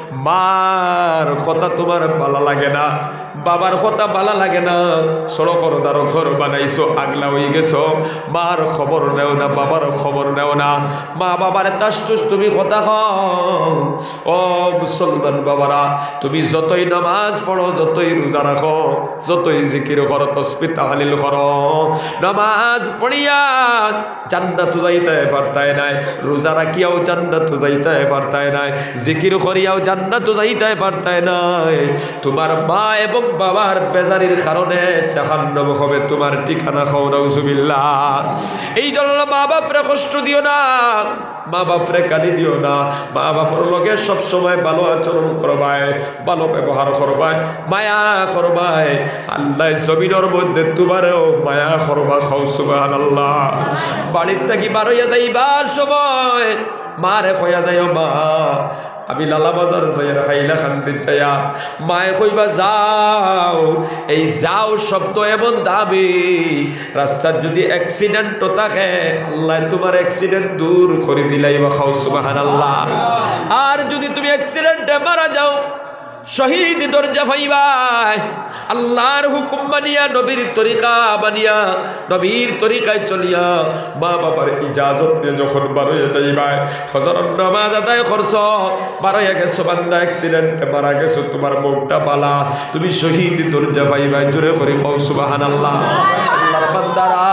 মার কথা তোমার ভালো লাগে না, বাবার কথা ভালো লাগে না, সড়কর দ্বারো ঘর বানাইছো, আগলা হয়ে গেছো, মার খবর নেও না, বাবার খবর নেও না, মা বাবার তাসতুস তুমি কথা হও। ও মুসলমান বাবারা, তুমি যতই নামাজ পড়ো, যতই রোজা রাখো, যতই জিকির করো, তাসবিহ তাহলিল করো, নামাজ পড়িয়া জান্নাত যাইতে পারতায় নাই, রোজা রাখিয়াও জান্নাত যাইতে পারতায় নাই, জিকির করিয়াও জান্নাত যাইতে পারতায় নাই। তোমার মা এবং বাবার বেজারির কারণে জাহান্নাম হবে তোমার ঠিকানা। খাও নাউজুবিল্লাহ। এই জন্য মা বাপরে কষ্ট দিও না, মা বাপরে গালি দিও না, মা বাপের লগে সবসময় ভালো আচরণ করবাই, ভালো ব্যবহার করবাই, মায়া করবাই। আল্লাহ জমিনের মধ্যে তোমারও মায়া করবা। খাও সুবহানাল্লাহ। বাড়ির থেকে বার হইয়া যাইবার সময় মারে কইয়া দেয়, মা আমি লালা বাজার যাইয়া খাইলা খান্তি চাইয়া মায়ে কইবা যাও। এই যাও শব্দ এমন দামি, রাস্তার যদি অ্যাক্সিডেন্টও থাকে আল্লাহ তোমার অ্যাক্সিডেন্ট দূর করে দিলাই বা খাও সুবহানাল্লাহ। আর যদি তুমি অ্যাক্সিডেন্টে মারা যাও শহীদ দরজা পাইবাই। আল্লাহর হুকুম মানিয়া নবীর তরিকা মানিয়া নবীর তরিকায় চলিয়া মা বাবার ইজাজত নিয়ে যখন বারোয় যাইবাই, ফজরের নামাজ আদায় করছ, বারোয় গেছো বান্দা অ্যাক্সিডেন্টে মারা গেছো, তোমার মুখটা বালা, তুমি শহীদ দরজা পাইবাই। জোরে করে কও সুবহানাল্লাহ। আল্লাহর বান্দারা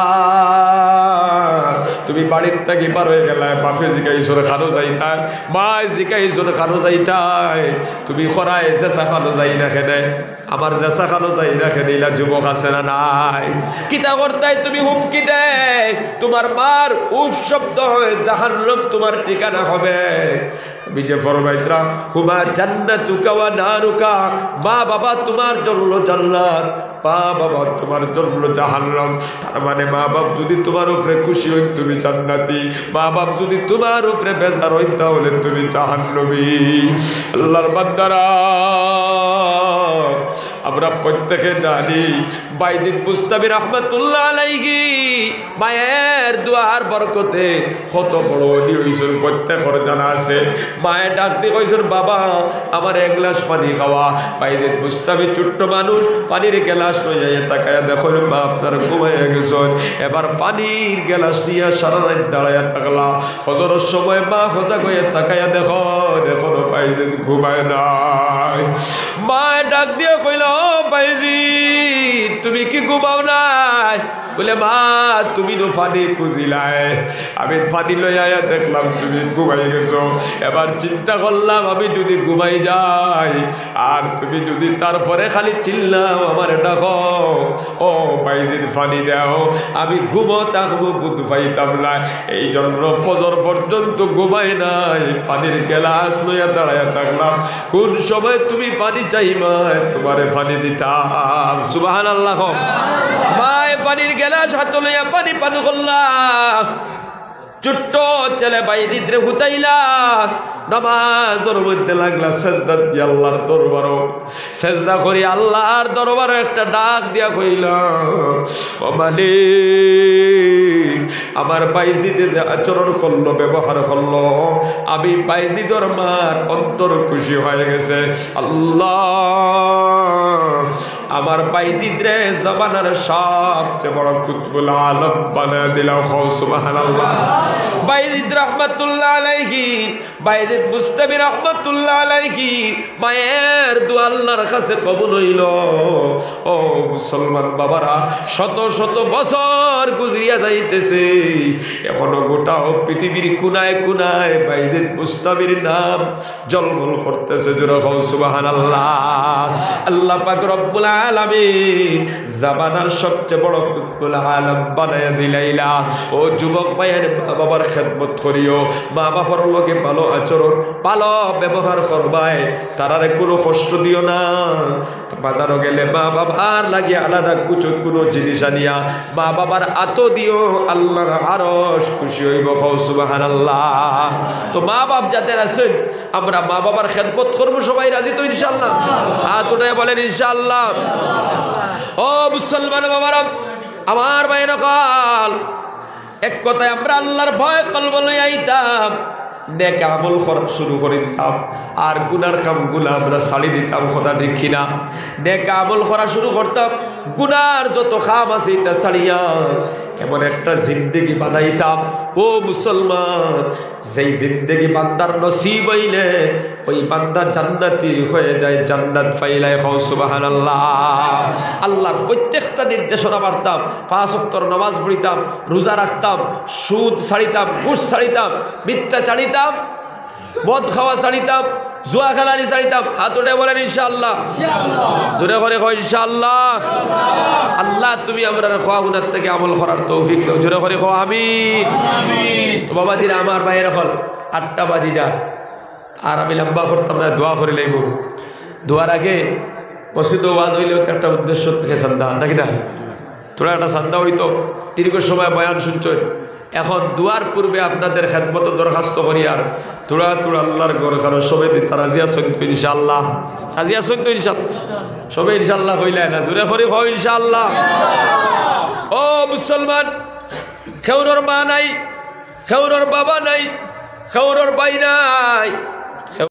তুমি বাড়ির থেকে বার হয়ে গেলে বাপে জিকাইছর খানো যাইতাই, মা জিকাইছর খানো যাইতাই, তুমি খরায় জেসা খানো যাই না খেনে, আমার জেসা খানো যাই না খেনে, ইলা যুবক আছে না নাই? কিতা করতাই তুমি হুমকি দে, তোমার মার উফ শব্দ হয় জাহান্নাম তোমার ঠিকানা হবে। আমি যে ফরমাইতরা হুমা জান্নাতুকা ওয়া নারুকা, মা বাবা তোমার জন্য জান্নাত, মা বাবা তোমার জন্য জাহান্নাম। তার মানে মা বাপ যদি তোমার উপরে খুশি হই তুমি জান্নাতি, মা বাপ যদি তোমার উপরে বেজার হই তাহলে তুমি জাহান্নামী। আল্লাহর বান্দারা আমরা প্রত্যেকে জানি বাইদিন বুস্তামি রাহমাতুল্লাহ আলাইহি মায়ের দুয়ার বরকতে কত বড় অলি হইছেন প্রত্যেকের জানা আছে। মায়ের ডাক দিয়ে কইছেন বাবা আমার এক গ্লাস পানি খাওয়া। বাইদিন বুস্তামি ছোট্ট মানুষ পানির গ্লাস লইয়া তাকায়া দেখুন মা আপনার ঘুমাইয়া গেছেন, এবার পানির গ্লাস নিয়ে সারা রাত দাঁড়াইয়া থাকলা। ফজরের সময় মা সজাগ হয়ে তাকায়া দেখো দেখো বাইদিন ঘুমায় নাই। মায়ের ডাক দিয়ে কইল বাইজি তুমি কি ঘুমাও নাই? বলে মা তুমি তো পানি খুঁজিলাই, আমি পানি লই আয়া দেখলাম তুমি ঘুমাই গেছো। এবার চিন্তা করলাম আমি যদি ঘুমাই যাই আর তুমি যদি তারপরে খালি চিল্লাও আমার ডাকো ও বাইজির পানি দাও, আমি ঘুমো থাকবো বুধ পাইতাম না। এই জন্য ফজর পর্যন্ত ঘুমাই নাই, পানির গেলাস লইয়া দাঁড়াইয়া থাকলাম। কোন সময় তুমি পানি চাইবা তোমারে পানি দিতাম। সুবহানাল্লাহ। মায় পানির গেলাস হাত লইয়া পানি পান করলাম। ছোট্ট ছেলে বাইজিদরে হুতাইলা নামাজের মধ্যে লাগলা সেজদা দিয়ে আল্লাহর দরবারও সেজদা করি আল্লাহর দরবারে একটা ডাক দিয়া কইলাম ও মালিক আমার বাইজিদের আচরণ করলো ব্যবহার করলো আমি বাইজিদর মার অন্তর খুশি হয়ে গেছে। আল্লাহ আমার বাইজিদরে জবানের সবচেয়ে বড় কুতুবুল আলম বানায় দিলাম। সুবহানাল্লাহ। বাইজিদ রাহমাতুল্লাহ আলাইহি বাইজিদ বুস্তামি রাহমাতুল্লাহ আলাইহি মায়ের দোয়া আল্লাহর কাছে কবুল হইল। ও মুসলমান বাবারা শত শত বছর গুজরিয়া যাইতেছে, এখনো গোটা পৃথিবীর কোনায় কোনায় বাইজিদ বুস্তামির নাম জলমল করতেছে। জোরে বল সুবহানাল্লাহ। আল্লাহ পাক রব্বুল আলামিন জামানার সবচেয়ে বড় কুতুবুল আলম বানায় দিলাইলা। ও যুবক ভাইয়ের মা বাবার খেদমত করিও, মা বাবার লগে ভালো আচরণ ভালো ব্যবহার করবাই, তারারে কোনো কষ্ট দিও না। বাজারও গেলে মা বাবার লাগে আলাদা কুচো কোনো জিনিস আনিয়া মা বাবার আত দিও, আল্লাহর আরশ খুশি হইব। সুবহানাল্লাহ। তো মা বাপ যাদের আছেন আমরা মা বাবার খেদমত করবো, সবাই রাজি তো ইনশাআল্লাহ? হাত উঠায় বলেন ইনশাআল্লাহ। ও মুসলমান বাবারা আমার ভাইয়ের কাল এক কথায় আমরা আল্লাহর ভয় কলব লইয়া আইতাম, নেক আমল করা শুরু করে দিতাম আর গুনার কামগুলা আমরা ছাড়ি দিতাম। কথা ঠিক কিনা? নেক আমল করা শুরু করতাম, গুনার যত কাম আছে এটা ছাড়িয়া এমন একটা জিন্দেগি বানাইতাম। ও মুসলমান যেই জিন্দেগি বান্দার নসিব হইলে ওই বান্দা জান্নাতি হয়ে যায়, জান্নাত পাইলাই। সুবহানাল্লাহ। আল্লাহর প্রত্যেকটা নির্দেশনা মানতাম, পাঁচ ওয়াক্তের নামাজ পড়িতাম, রোজা রাখতাম, সুদ ছাড়িতাম, ঘুষ ছাড়িতাম, মিথ্যা ছাড়িতাম, মদ খাওয়া ছাড়িতাম, জুয়া খেলানি ছাড়িতাম। হাত উঠে বলেন ইনশাআল্লাহ। জোরে করে কয় ইনশাআল্লাহ। আল্লাহ তুমি আমরা খাওয়া গুনার থেকে আমল করার তৌফিক দাও। জোরে করে খাওয়া আমিন। তো বাবা দিন আমার বাইরে এখন আটটা বাজি যা আর আমি লম্বা করতাম না, দোয়া করে লাইব। দোয়ার আগে মসজিদ ওয়াজ হইলে একটা উদ্দেশ্য থাকে সান্দা নাকি না? তোরা একটা সান্দা হইতো দীর্ঘ সময় বয়ান শুনছ, এখন দুয়ার পূর্বে আপনাদের খেদমত দরখাস্ত করি আর তোরা তোরা আল্লাহর ঘর কারো সবে দিতা রাজি আছেন তো ইনশাআল্লাহ রাজি আছেন তো ইনশাআল্লাহ সবে ইনশাআল্লাহ কইলে না জোরে করে কও ইনশাআল্লাহ ও মুসলমান খেউরর মা নাই খেউরর বাবা নাই খেউরর ভাই নাই